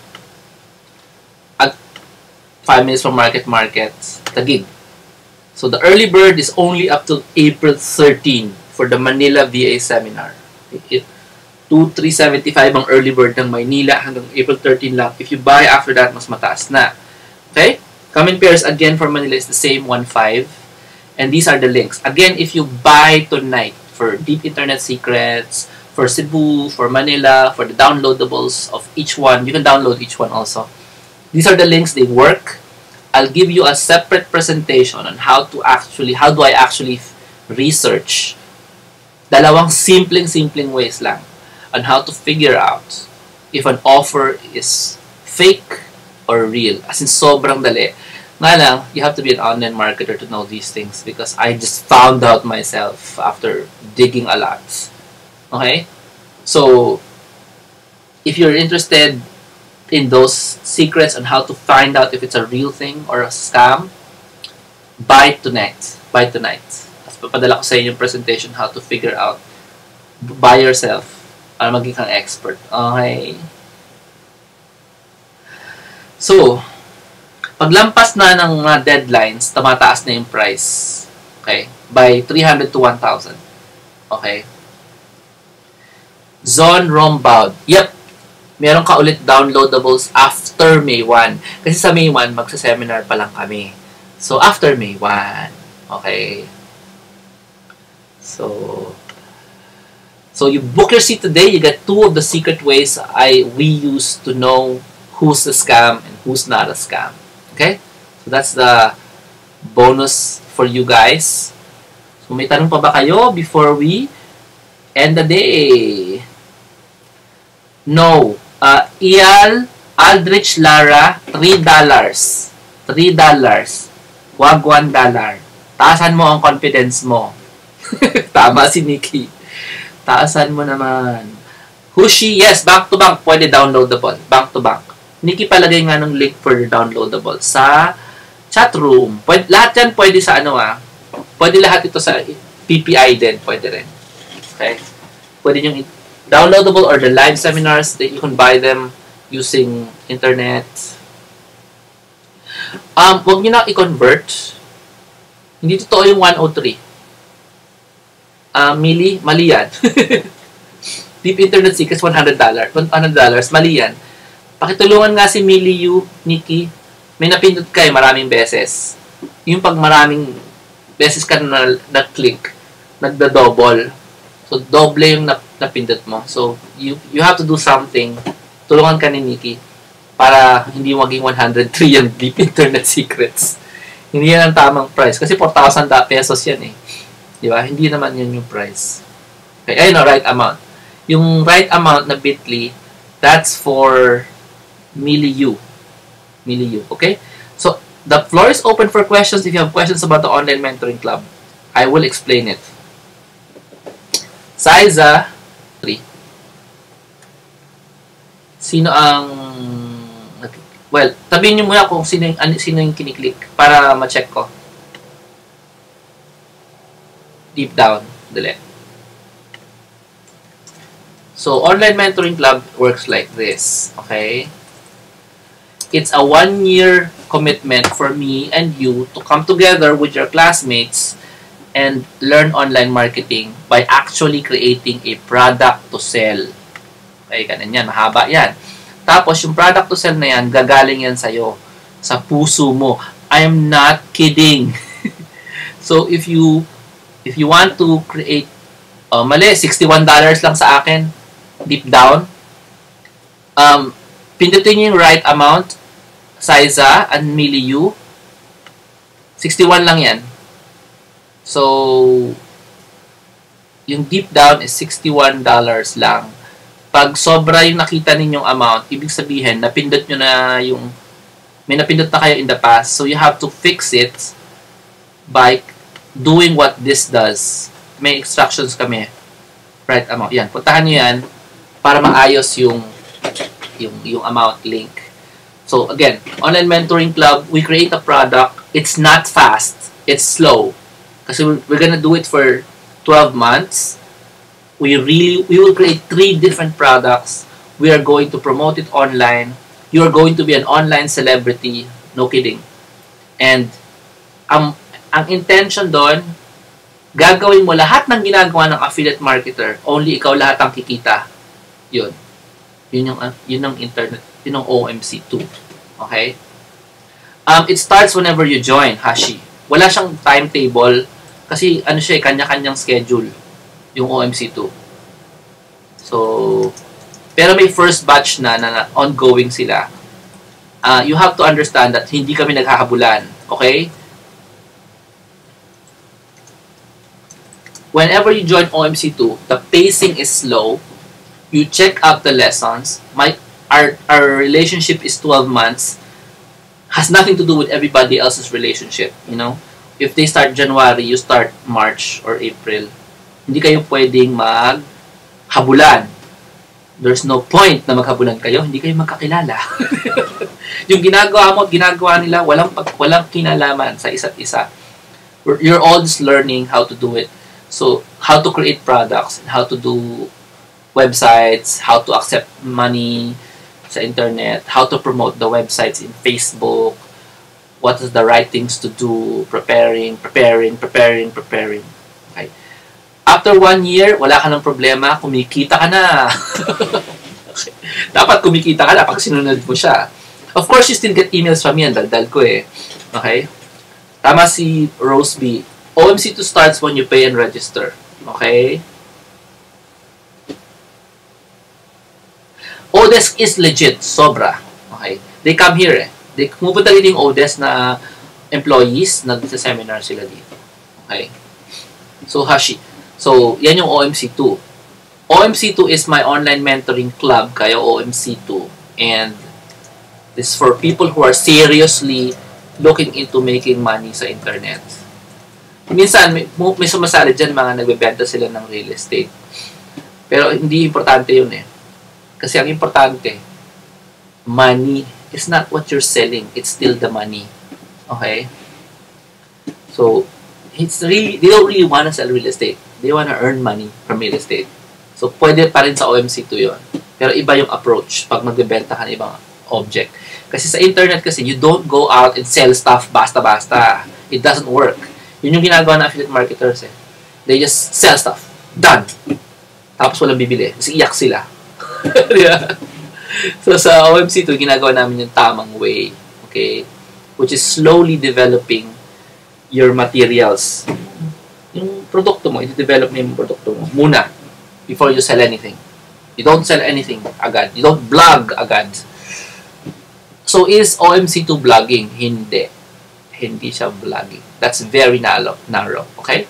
[SPEAKER 1] at five minutes from Market Market, Taguig. So the early bird is only up to April thirteenth for the Manila V A seminar. It, two thousand three hundred seventy-five ang early bird ng Maynila hanggang April thirteenth lang. If you buy after that, mas mataas na. Okay? Come in pairs again for Manila is the same, one five. And these are the links. Again, if you buy tonight for Deep Internet Secrets, for Cebu, for Manila, for the downloadables of each one, you can download each one also. These are the links. They work. I'll give you a separate presentation on how to actually, how do I actually research. Dalawang simpleng-simpleng ways lang on how to figure out if an offer is fake or real. As in, sobrang dali. Nga lang, you have to be an online marketer to know these things because I just found out myself after digging a lot. Okay? So, if you're interested in those secrets on how to find out if it's a real thing or a scam, buy tonight. Buy tonight. Tapos papadala ko sa inyo yung presentation how to figure out by yourself para maging kang expert. Okay? So, paglampas na ng mga deadlines, tumataas na yung price. Okay? By three hundred to one thousand. Okay? Zone Rombound. Yep. Meron ka ulit downloadables after May first. Kasi sa May first, magsa-seminar pa lang kami. So, after May first. Okay? So, so you book your seat today. You get two of the secret ways I we use to know who's a scam and who's not a scam. Okay? So, that's the bonus for you guys. So, may tanong pa ba kayo before we end the day? No. Uh, Ial Aldrich Lara, three dollars. three dollars. Wag one dollar. Taasan mo ang confidence mo. Tama si Nikki. Taasan mo naman. Hushi, yes, bank to bank. Pwede downloadable. Bank to bank. Nikki, palagay nga ng link for downloadable sa chat room. Pwede, lahat yan pwede sa ano ah. Pwede lahat ito sa P P I din. Pwede rin. Okay? Pwede yung downloadable or the live seminars that you can buy them using internet. Um, huwag nyo na i-convert. Hindi totoo yung one oh three. Uh, Mili, mali yan. Deep Internet Secrets, one hundred dollars. one hundred dollars, mali yan. Pakitulungan nga si Millie Yu, Nikki. May napindot kayo maraming beses. Yung pag maraming beses ka na na-click, nagda-double. So, doble yung napindot mo. So, you you have to do something. Tulungan ka ni Nikki para hindi maging one hundred three yung Deep Internet Secrets. Hindi yan ang tamang price. Kasi four thousand pesos yan eh. Di ba? Hindi naman yun yung price. Okay, ayun o, right amount. Yung right amount na bit.ly, that's for Millie Yu. Millie Yu. Okay? So, the floor is open for questions. If you have questions about the Online Mentoring Club, I will explain it. Saiza, three. Sino ang... Well, tabihin nyo muna kung sino yung, sino yung kiniklik para ma-check ko. Deep down. Dali. So, Online Mentoring Club works like this. Okay? It's a one-year commitment for me and you to come together with your classmates and learn online marketing by actually creating a product to sell. Okay, ganun yan. Mahaba yan. Tapos, yung product to sell na yan, gagaling yan sa'yo. Sa puso mo. I'm not kidding. So, if you if you want to create, uh, mali, sixty-one dollars lang sa akin, deep down, um, pindutin nyo yung right amount, Saiza and Millie Yu, sixty-one lang yan. So, yung deep down is sixty-one dollars lang. Pag sobra yung nakita ninyong amount, ibig sabihin, napindot nyo na yung, may napindot na kayo in the past, so you have to fix it by doing what this does. May instructions kami. Right amount. Yan, puntahan nyo yan para maayos yung, yung, yung amount link. So, again, Online Mentoring Club, we create a product. It's not fast. It's slow. Kasi we're, we're gonna do it for twelve months. We really, we will create three different products. We are going to promote it online. You are going to be an online celebrity. No kidding. And, um, ang intention doon, gagawin mo lahat ng ginagawa ng affiliate marketer. Only ikaw lahat ang kikita. Yun. Yun yung, uh, yun ang internet. Yun ang O M C two. Okay? Um, it starts whenever you join, Hashi. Wala siyang timetable kasi ano siya, kanya-kanyang schedule yung O M C two. So, pero may first batch na, na, na ongoing sila. Uh, you have to understand that hindi kami naghahabulan. Okay? Whenever you join O M C two, the pacing is slow. You check out the lessons. My our our relationship is twelve months. Has nothing to do with everybody else's relationship, you know? If they start January, you start March or April. Hindi kayo pwedeng maghabulan. There's no point na maghabulan kayo, hindi kayo magkakilala. Yung ginagawa mo at ginagawa nila, walang pag, walang kinalaman sa isa't isa. You're all just learning how to do it. So, how to create products, how to do websites, how to accept money sa internet, how to promote the websites in Facebook, what is the right things to do, preparing, preparing, preparing, preparing. Okay. After one year, wala ka ng problema, kumikita ka na. Okay. Dapat kumikita ka na pag sinunod mo siya. Of course, you still get emails from me, ang daldal ko eh. Okay? Tama si Rose B. O M C two starts when you pay and register. Okay? Odesk is legit. Sobra. Okay? They come here eh. They, pumupunta rin yung Odesk na employees, nag-seminar sila dito. Okay? So, Hashi. So, yan yung O M C two. O M C two is my online mentoring club, kaya O M C two. And this is for people who are seriously looking into making money sa internet. Minsan, may, may sumasali dyan mga nagbebenta sila ng real estate. Pero hindi importante yun eh. Kasi ang importante, money is not what you're selling. It's still the money. Okay? So, it's really, they don't really want to sell real estate. They want to earn money from real estate. So, pwede pa rin sa O M C two yun. Pero iba yung approach pag magbebenta ka ng ibang object. Kasi sa internet kasi, you don't go out and sell stuff basta-basta. It doesn't work. Yun yung ginagawa ng affiliate marketers eh. They just sell stuff. Done. Tapos walang bibili. Kasi iyak sila. Yeah. So sa O M C two, ginagawa namin yung tamang way. Okay? Which is slowly developing your materials. Yung produkto mo, i-develop mo yung produkto mo muna before you sell anything. You don't sell anything agad. You don't blog agad. So is O M C two blogging? Hindi. Hindi siya vlogging. That's very narrow. narrow. Okay?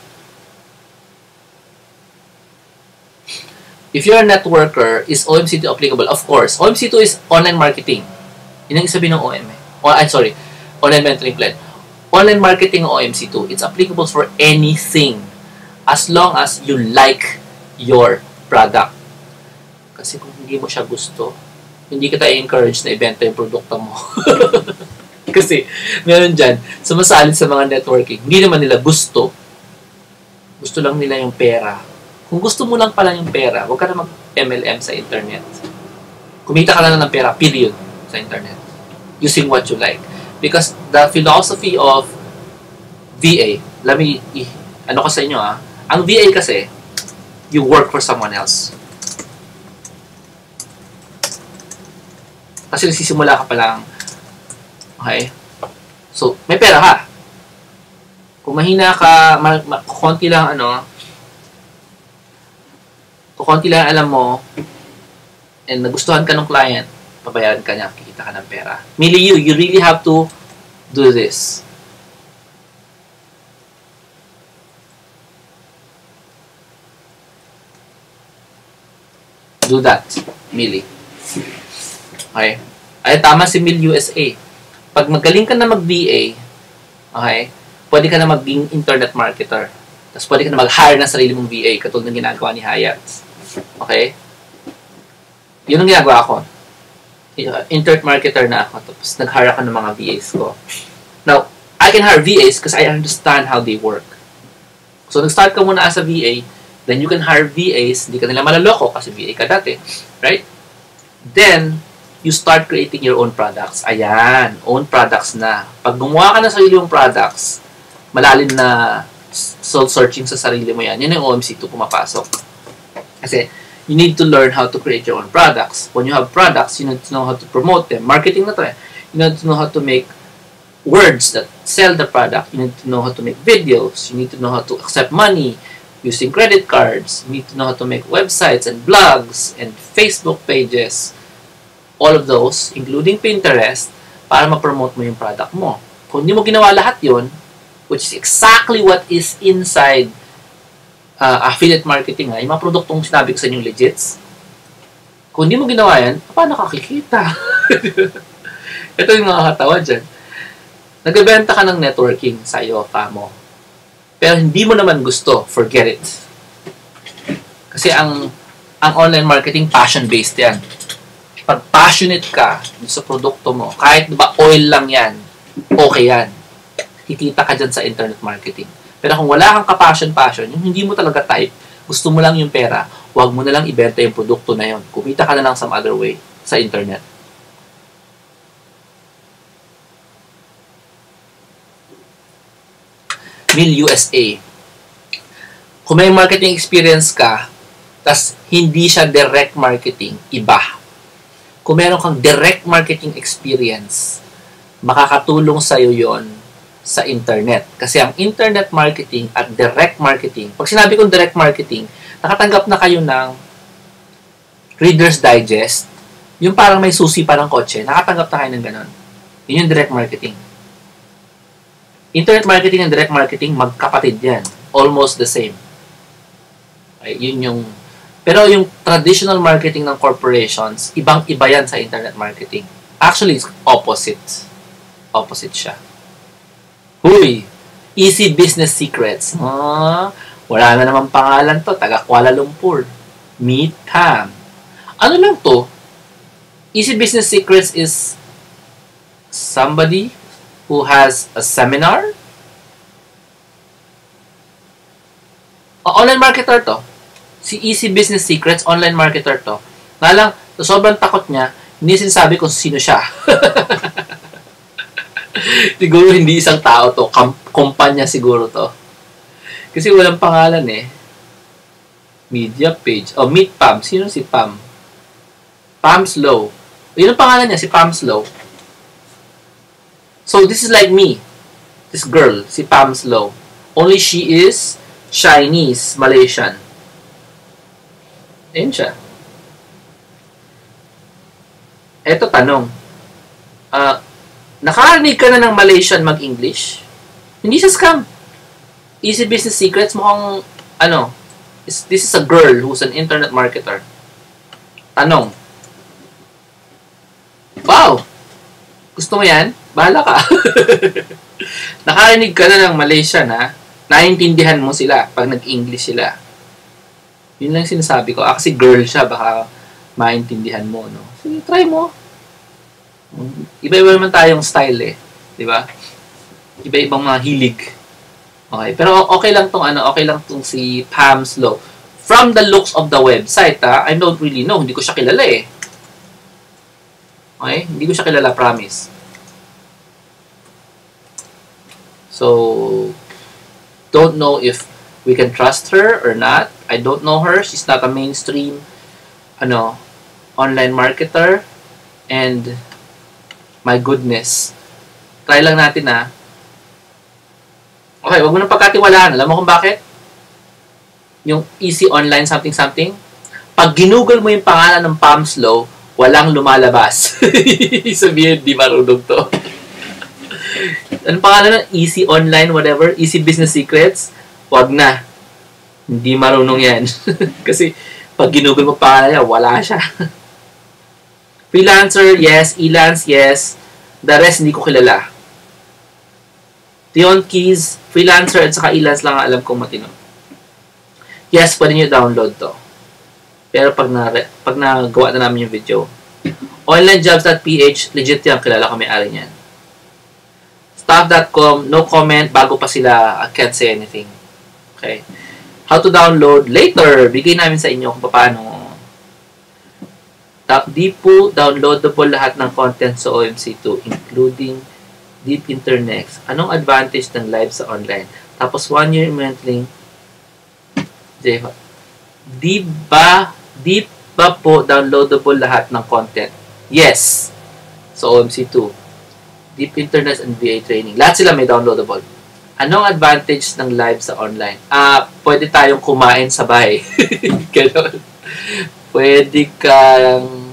[SPEAKER 1] If you're a networker, is O M C two applicable? Of course. O M C two is online marketing. Yun ang sabihin ng O M. O, I'm sorry. Online mentoring plan. Online marketing O M C two. It's applicable for anything. As long as you like your product. Kasi kung hindi mo siya gusto, hindi kita i-encourage na ibenta yung produkto mo. Kasi, meron dyan, sumasali sa mga networking, hindi naman nila gusto. Gusto lang nila yung pera. Kung gusto mo lang pala yung pera, huwag ka na mag-M L M sa internet. Kumita ka lang ng pera, period, sa internet. Using what you like. Because the philosophy of V A, let me, ano ko sa inyo ah, ang V A kasi, you work for someone else. Kasi nagsisimula ka pa lang. Okay? So, may pera ka. Kung mahina ka, ma, ma, konti lang ano, kung konti lang alam mo, and nagustuhan ka ng client, pabayaran ka niya, kikita ka ng pera. Merely you, you really have to do this. Do that, Millie. Okay? Ay, tama si Mill U S A. Pag magaling ka na mag-V A, okay, pwede ka na maging internet marketer. Tapos pwede ka na mag-hire ng sarili mong V A, katulad ng ginagawa ni Hyatt. Okay? Yun ang ginagawa ko. Internet marketer na ako. Tapos nag-hire ako ng mga V As ko. Now, I can hire V As because I understand how they work. So, nag-start ka muna as a V A, then you can hire V As, hindi ka nila malaloko kasi V A ka dati. Right? Then, you start creating your own products. Ayan, own products na. Pag gumawa ka ng sarili mong products, malalim na soul-searching sa sarili mo yan. Yan yung O M C two pumapasok. Kasi, you need to learn how to create your own products. When you have products, you need to know how to promote them. Marketing na to eh. You need to know how to make words that sell the product. You need to know how to make videos. You need to know how to accept money using credit cards. You need to know how to make websites and blogs and Facebook pages. All of those, including Pinterest, para ma-promote mo yung product mo. Kung hindi mo ginawa lahat yun, which is exactly what is inside uh, affiliate marketing, ha? Yung mga produktong sinabi ko sa inyo legits, kung hindi mo ginawa yan, paano nakakikita? Ito yung nakakatawa dyan. Nagbebenta ka ng networking sa iyo, mo. Pero hindi mo naman gusto, forget it. Kasi ang ang online marketing, passion-based yan. Pag passionate ka sa produkto mo, kahit ba oil lang yan, okay yan. Kikita ka dyan sa internet marketing. Pero kung wala kang ka-passion-passion, yung hindi mo talaga type, gusto mo lang yung pera, huwag mo na lang ibenta yung produkto na yun. Kumita ka na lang some other way sa internet. Mill U S A. Kung may marketing experience ka, tas hindi siya direct marketing, iba. Kung meron kang direct marketing experience, makakatulong sa'yo yon sa internet. Kasi ang internet marketing at direct marketing, pag sinabi kong direct marketing, nakatanggap na kayo ng Reader's Digest, yung parang may susi pa ng kotse, nakatanggap na kayo ng ganon. Yun yung direct marketing. Internet marketing and direct marketing, magkapatid yan. Almost the same. Okay, yun yung pero yung traditional marketing ng corporations, ibang-iba yan sa internet marketing. Actually, it's opposite. Opposite siya. Huy! Easy Business Secrets. Ah, wala na naman pangalan to. Taga Kuala Lumpur. Meet Pam. Ano lang to? Easy Business Secrets is somebody who has a seminar? O, online marketer to. Si Easy Business Secrets, online marketer to. Nga lang, so sobrang takot niya, hindi sinasabi kung sino siya. Siguro hindi isang tao to, kumpanya siguro to. Kasi walang pangalan eh. Media page. Oh, Meet Pam. Sino si Pam? Pam Slow. Yun ang pangalan niya, si Pam Slow. So, this is like me. This girl, si Pam Slow. Only she is Chinese, Malaysian. Ayun siya. Eto tanong. Uh, nakarinig ka na ng Malaysian mag-English? Hindi siya scam. Easy Business Secrets, mukhang, ano, is, this is a girl who's an internet marketer. Tanong. Wow! Gusto mo yan? Bahala ka. Nakarinig ka na ng Malaysian, ha? Naiintindihan mo sila pag nag-English sila. Yun lang sinasabi ko. Ah, kasi girl siya, baka maintindihan mo, no? Sige, try mo. Iba-iba naman tayong style, eh. Di ba? Iba-ibang mga hilig. Okay. Pero okay lang tong ano, okay lang tong si Pam Slow. From the looks of the website, ha, I don't really know. Hindi ko siya kilala, eh. Okay? Hindi ko siya kilala, promise. So, don't know if we can trust her or not. I don't know her. She's not a mainstream ano, online marketer. And my goodness. Try lang natin ha. Okay, wag mo nang pagkatiwalaan. Alam mo kung bakit? Yung easy online something something. Pag ginugol mo yung pangalan ng Pam Slow, walang lumalabas. Sabihin, di marunong to. Ano pangalan ng easy online whatever? Easy Business Secrets? Wag na. Hindi marunong yan. Kasi Pag ginugol mo pa niya, wala siya. Freelancer, yes. Elance, yes. The rest, hindi ko kilala. Tion Keys, Freelancer, at saka Elance lang ang alam kong matino. Yes, pwede nyo download to. Pero pag, na, pag nagawa na namin yung video, onlinejobs.ph, legit yan, kilala ko may-ari niyan. Staff dot com, no comment, bago pa sila, I can't say anything. Okay. How to download, later, bigay namin sa inyo kung paano. Di po downloadable lahat ng content sa O M C two, including Deep Internet. Anong advantage ng live sa online? Tapos one year monthly. Di ba, di ba po downloadable lahat ng content? Yes. Sa O M C two. Deep Internet and V A training. Lahat sila may downloadable. Anong advantage ng live sa online? Ah, uh, pwede tayong kumain sabay. Ganon. Pwede kang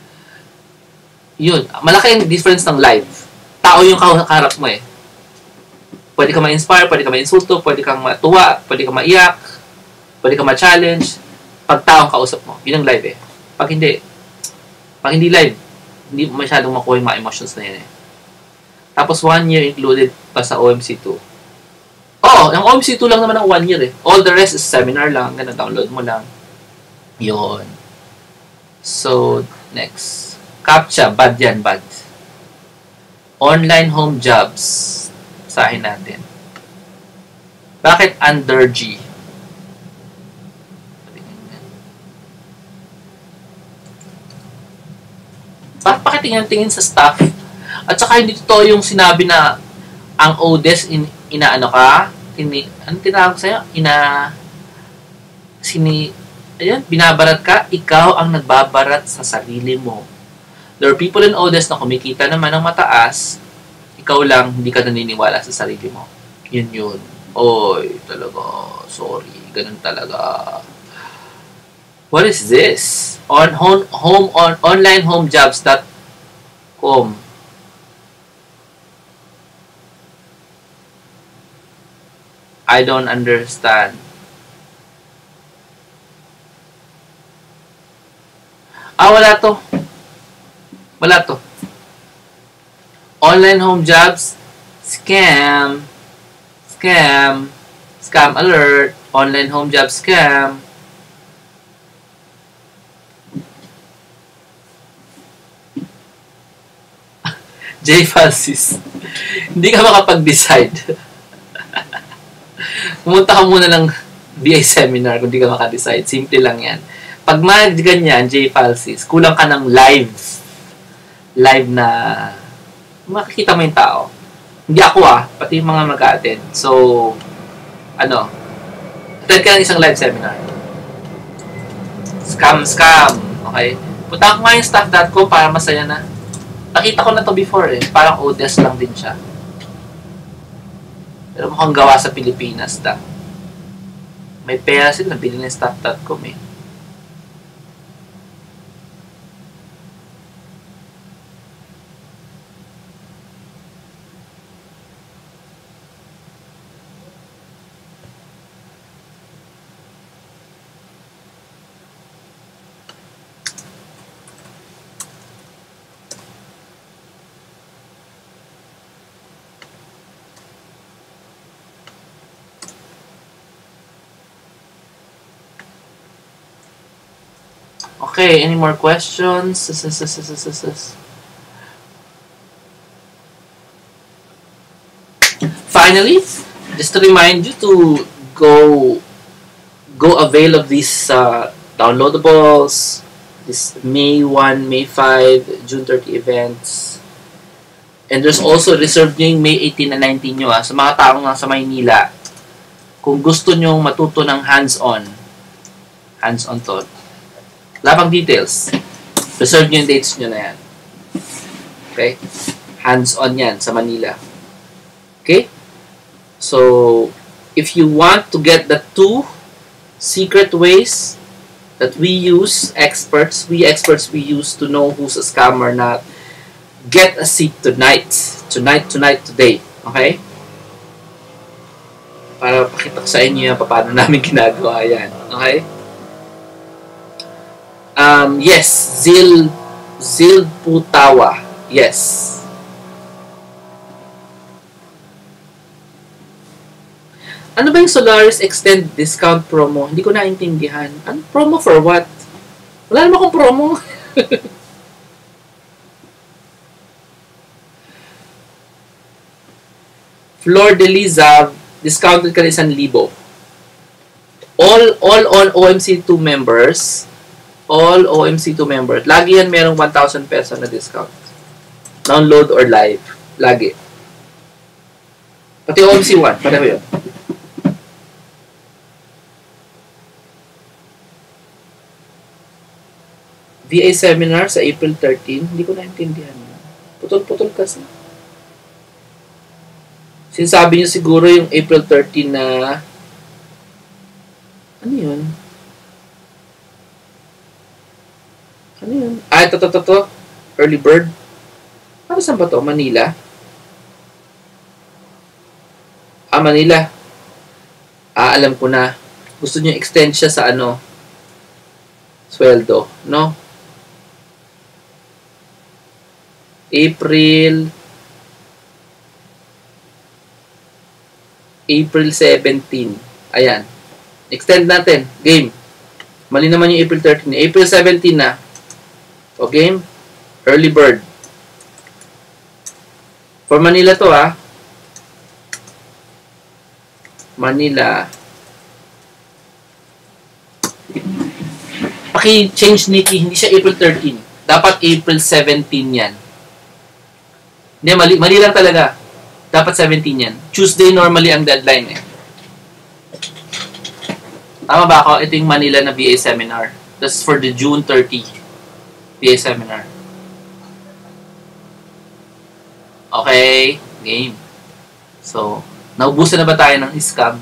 [SPEAKER 1] yun, malaki yung difference ng live. Tao yung kaharap mo eh. Pwede ka ma-inspire, pwede ka ma-insulto, pwede kang matuwa, pwede kang maiyak, pwede kang ma-challenge. Pag taong kausap mo, yun ang live eh. Pag hindi, pag hindi live, hindi masyadong makuha yung mga emotions na yun eh. Tapos one year included pa sa O M C two. Oo, yung O M C two lang naman ang one year eh. All the rest is seminar lang, ganun, download mo lang. Yun. So, next. CAPTCHA, bad yan, bad. Online home jobs. Sahin natin. Bakit under G? Bakit pakitingin-tingin sa staff? At saka hindi totoo yung sinabi na ang O D E S in, inaano ka? Tini, anong tinawag sa'yo? Ina... Sini... Ayan, binabarat ka? Ikaw ang nagbabarat sa sarili mo. There are people in O D E S na kumikita naman ng mataas, ikaw lang, hindi ka naniniwala sa sarili mo. Yun yun. Oy, talaga. Sorry. Ganun talaga. What is this? On home, home on online home jobs dot com. I don't understand. Ah, wala to. Wala to. Online home jobs, scam, scam, scam alert, online home job scam. J. Francis, hindi ka makapag-decide. Pumunta ka muna ng B A seminar kung hindi ka makadecide. Simple lang yan. Pag mag-ganyan, J. Francis, kulang ka ng live. Live na makikita mo yung tao. Hindi ako ah, pati yung mga mag-attend. So, ano, attend ka ng isang live seminar. Scam, scam. Okay? Punta ko nga yung staff dot com para masaya na. Nakita ko na to before eh. Parang O D E S lang din siya. Pero mukhang gawa sa Pilipinas ta. May pera sila, nabili ng staff dot com eh. Okay, any more questions? Finally, just to remind you to go go avail of these uh, downloadables, this May first, May fifth, June thirtieth events. And there's also reserved nyo yung May eighteenth and nineteenth nyo ah, sa mga taong nasa Maynila. Kung gusto nyo matuto ng hands-on, hands-on to. Labang details. Reserve nyo yung dates nyo na yan. Okay? Hands-on yan sa Manila. Okay? So, if you want to get the two secret ways that we use, experts, we experts we use to know who's a scammer or not, get a seat tonight. Tonight, tonight, today. Okay? Para pakita ko sa inyo yan paano namin ginagawa yan. Okay? Um, yes, Zil, Zil Putawa. Yes. Ano ba yung Solaris Extend Discount Promo? Hindi ko naintindihan. Ano promo for what? Wala naman akong promo. Flor de Liza, discounted ka na isang libo. All, all on O M C two members, all O M C two members, lagi yan merong one thousand peso na discount. Download or live. Lagi. Pati O M C one, pareho yun. V A seminar sa April thirteen, hindi ko naintindihan. Putol-putol kasi. Sinasabi niyo siguro yung April thirteen na ano yun? Ano yun? Ah, ito, ito, ito. Early bird. Ano saan ba to? Manila? Ah, Manila. Ah, alam ko na. Gusto niyo extend siya sa ano? Sweldo, no? April April seventeen. Ayan. Extend natin. Game. Mali naman yung April thirteen. April seventeen na. O game. Early bird. For Manila to ah. Manila. Paki-change Nikki. Hindi siya April thirteen. Dapat April seventeen yan. Hindi, mali, mali lang talaga. Dapat seventeen yan. Tuesday normally ang deadline eh. Tama ba ako? Ito yung Manila na V A seminar. That's for the June thirtieth V A seminar. Okay. Game. So, naubusan na ba tayo ng scam?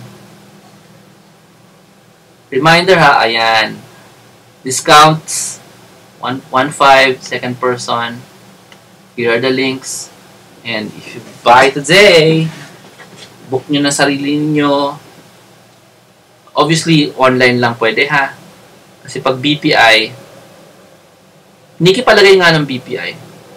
[SPEAKER 1] Reminder ha, ayan. Discounts. one point five, second person. Here are the links. And if you buy today, book nyo na sarili niyo. Obviously, online lang pwede ha. Kasi pag B P I, Nikki palagay nga ng B P I.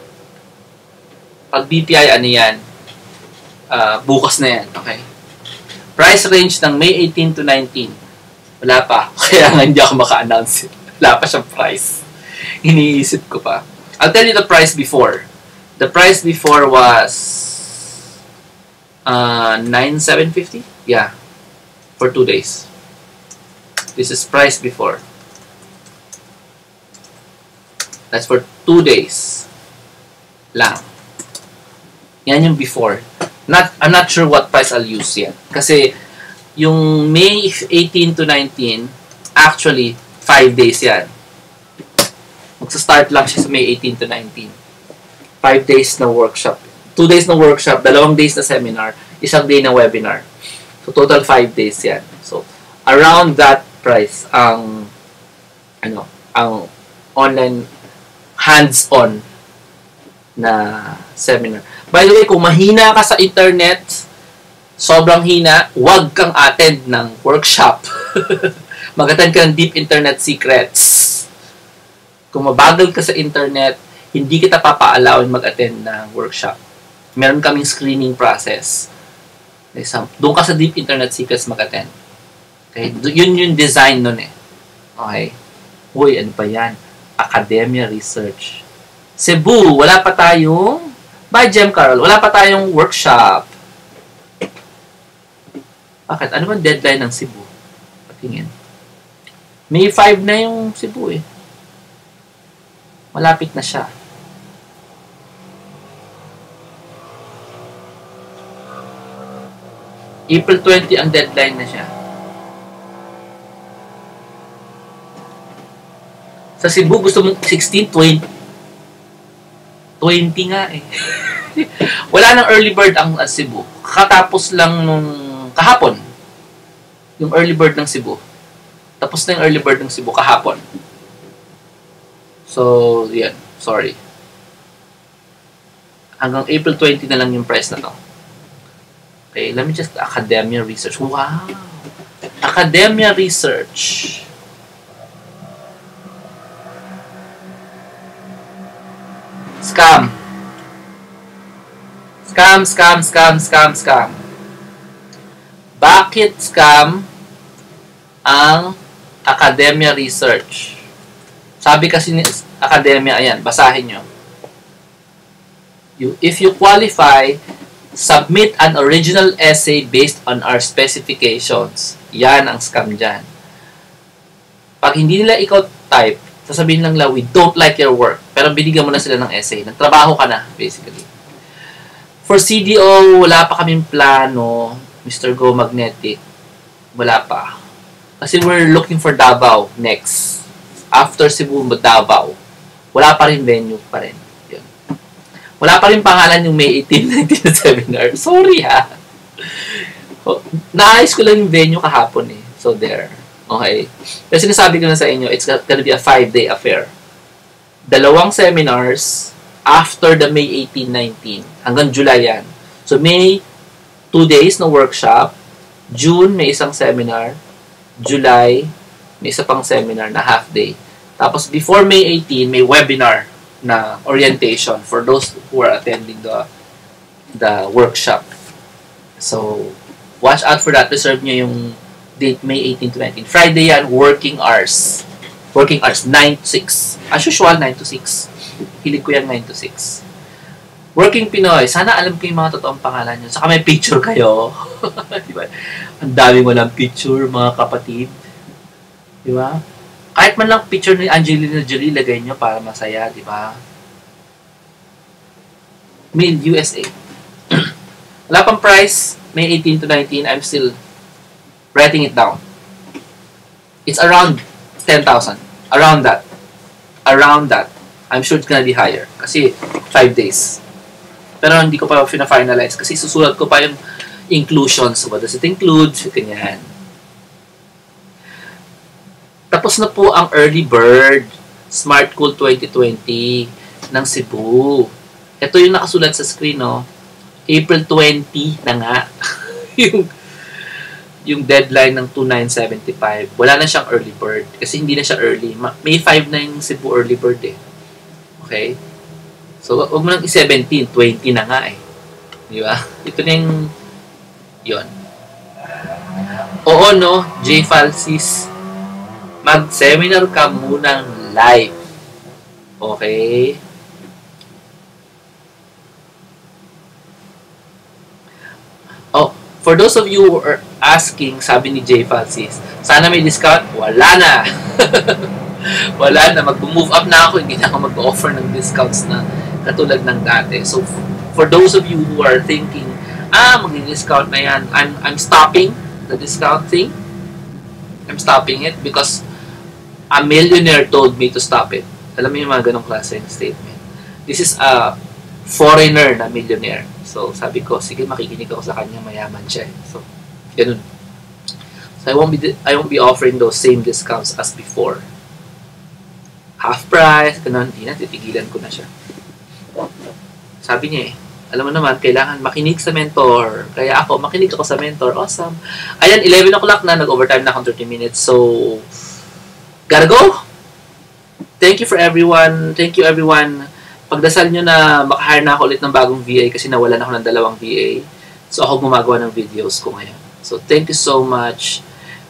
[SPEAKER 1] Pag B P I, ano yan? Uh, bukas na yan. Okay. Price range ng May eighteen to nineteen. Wala pa. Kaya nga hindi ako maka-announce. Wala pa siyang price. Iniisip ko pa. I'll tell you the price before. The price before was uh, nine thousand seven hundred fifty. Yeah. For two days. This is price before. That's for two days. Lang. Yan yung before. Not, I'm not sure what price I'll use yet. Kasi yung May eighteen to nineteen, actually, five days yan. Magsa-start lang siya sa May eighteen to nineteen. Five days na workshop. Two days na workshop, dalawang days na seminar, isang day na webinar. So, total five days yan. So, around that price, ang, ano, ang online hands-on na seminar. By the way, kung mahina ka sa internet, sobrang hina, huwag kang attend ng workshop. Mag-attend ka ng Deep Internet Secrets. Kung mabagal ka sa internet, hindi kita papaalawin mag-attend ng workshop. Meron kaming screening process. Doon ka sa Deep Internet Secrets mag-attend. Okay? Yun yung design nun eh. Okay? Uy, ano pa yan? Academia Research. Cebu, wala pa tayong by Jem Carol, wala pa tayong workshop. Bakit? Ano bang deadline ng Cebu? Patingin. May five na yung Cebu eh. Malapit na siya. April twentieth ang deadline na siya. Sa Cebu, gusto mong sixteen, twenty. twenty nga eh. Wala nang early bird ang uh, Cebu. Katapos lang nung kahapon. Yung early bird ng Cebu. Tapos na yung early bird ng Cebu kahapon. So, yan. Sorry. Hanggang April twentieth na lang yung price na to. Okay, let me just Academia Research. Wow! Academia Research. scam. Scam, scam, scam, scam, scam. Bakit scam ang academia research? Sabi kasi ni academia, ayan, basahin nyo. You, if you qualify, submit an original essay based on our specifications. Yan ang scam dyan. Pag hindi nila ikaw type, sasabihin lang nila, we don't like your work. Pero binigyan mo na sila ng essay. Nagtrabaho ka na, basically. For C D O, wala pa kaming plano, Mister Go Magnetic. Wala pa. Kasi we're looking for Davao next. After Cebu, Davao. Wala pa rin venue pa rin. Yun. Wala pa rin pangalan yung May eighteen, nineteen seminar. Sorry ha. Naayos ko lang yung venue kahapon eh. So there. Okay. Pero sinasabi ko na sa inyo, it's gonna be a five-day affair. Dalawang seminars after the May eighteen, nineteen. Hanggang July yan. So May, two days na workshop. June, may isang seminar. July, may isa pang seminar na half day. Tapos before May eighteen, may webinar na orientation for those who are attending the the workshop. So, watch out for that. Reserve nyo yung date May eighteen to nineteen. Friday yan, working hours. Working hours, nine to six. As usual, nine to six. Hilig ko yan, nine to six. Working Pinoy. Sana alam ko yung mga totoong pangalan nyo. Saka may picture kayo. Diba? Ang dami mo lang picture, mga kapatid. Diba? Kahit man lang picture ni Angelina Jolie, lagay nyo para masaya, diba? Mail, U S A. Wala pang price, May eighteen to nineteen. I'm still writing it down. It's around ten thousand. Around that. Around that. I'm sure it's gonna be higher. Kasi five days. Pero hindi ko pa fina-finalize kasi susulat ko pa yung inclusions. So, what does it include? Ganyan. Tapos na po ang early bird Smart Cool twenty twenty ng Cebu. Ito yung nakasulat sa screen, no? April twentieth na nga. yung yung deadline ng two nine seven five. Wala na siyang early bird kasi hindi na siya early. May five na yung Cebu early bird eh. Okay? So, wag mo nang i-seventeen, twenty na nga eh. Di ba? Ito na yung yun. Oo, no? J. Falsis. Mag-seminar ka munang live. Okay? Oh, for those of you who are asking, sabi ni J. Falsis, sana may discount? Wala na. Wala na. Mag-move up na ako. Hindi na ako mag-offer ng discounts na katulad ng dati. So, for those of you who are thinking, ah, mag-discount na yan, I'm, I'm stopping the discount thing. I'm stopping it because a millionaire told me to stop it. Alam mo yung mga ganong klase ng statement. This is a foreigner na millionaire. So, sabi ko, sige, makikinig ako sa kanya, mayaman siya. So, ganun. So, I won't be, I won't be offering those same discounts as before. Half price, ganun, hindi na, titigilan ko na siya. Sabi niya eh, alam mo naman, kailangan makinig sa mentor. Kaya ako, makinig ako sa mentor. Awesome. Ayan, eleven o'clock na, nag-overtime na akong thirty minutes. So, gotta go! Thank you for everyone. Thank you everyone. Pagdasal nyo na makahire na ako ulit ng bagong V A kasi nawalan ako ng dalawang V A. So, ako gumagawa ng videos ko ngayon. So, thank you so much.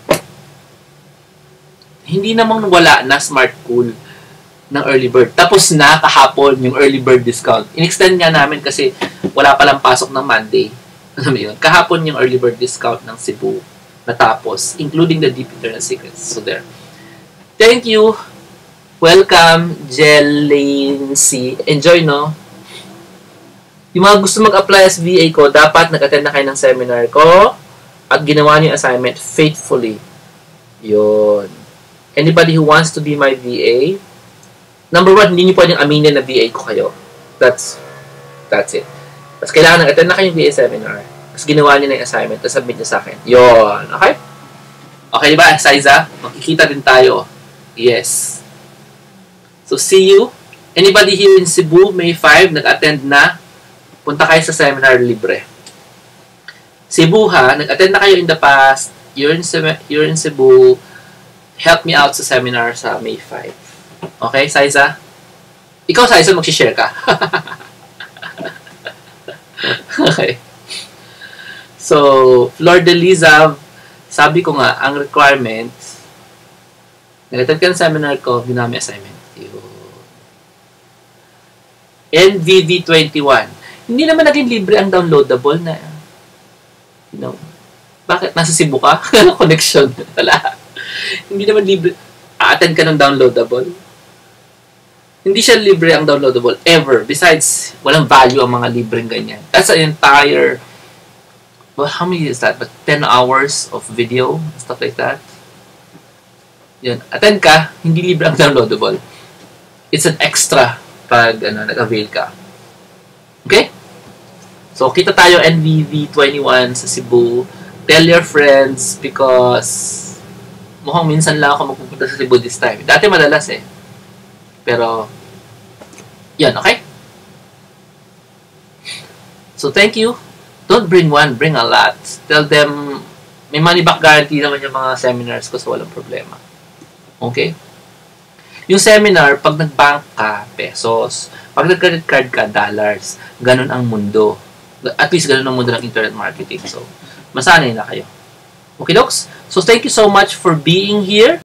[SPEAKER 1] Hindi namang wala na Smart Cool ng early bird. Tapos na kahapon yung early bird discount. In-extend nga namin kasi wala palang pasok ng Monday. Alam mo yun? Kahapon yung early bird discount ng Cebu natapos, including the Deep Internet Secrets. So there. Thank you. Welcome, Jelincy. Enjoy, no? Yung mga gusto mag-apply as V A ko, dapat nag-attend na kayo ng seminar ko at ginawa niyo yung assignment faithfully. Yun. Anybody who wants to be my V A, number one, hindi niyo pwedeng aminin na V A ko kayo. That's, that's it. Tapos kailangan nag-attend na kayong V A seminar. Tapos ginawa niyo na yung assignment. Tapos submit niyo sa akin. Yun. Okay? Okay, di ba, Saiza? Makikita din tayo. Yes. So, see you. Anybody here in Cebu, May fifth, nag-attend na, punta kayo sa seminar libre. Cebu ha, nag-attend na kayo in the past, you're in, you're in Cebu, help me out sa seminar sa May fifth. Okay, Saiza? Ikaw, Saison, mag-share ka. Okay. So, Flor de Liza, sabi ko nga, ang requirements, nag-attend ka ng seminar ko, ginami assignment. N V V twenty-one. Hindi naman naging libre ang downloadable na, you know, bakit? Nasa Cebu ka? Connection. Wala. Hindi naman libre. A-attend ka ng downloadable. Hindi siya libre ang downloadable ever. Besides, walang value ang mga libreng ganyan. That's an entire, well, how many is that? But ten hours of video, stuff like that. Yun. Attend ka, hindi libre ang downloadable. It's an extra pag ano, nag-avail ka. Okay? So, kita tayo N V V twenty-one sa Cebu. Tell your friends because mukhang minsan lang ako magpupunta sa Cebu this time. Dati madalas eh. Pero, yan, okay? So, thank you. Don't bring one, bring a lot. Tell them, may money back guarantee naman yung mga seminars ko, so walang problema. Okay? Yung seminar, pag nag-bank ka, pesos. Pag nag-credit card ka, dollars. Ganun ang mundo. At least ganun ang mundo ng internet marketing. So, masanay na kayo. Okay, docs? So, thank you so much for being here.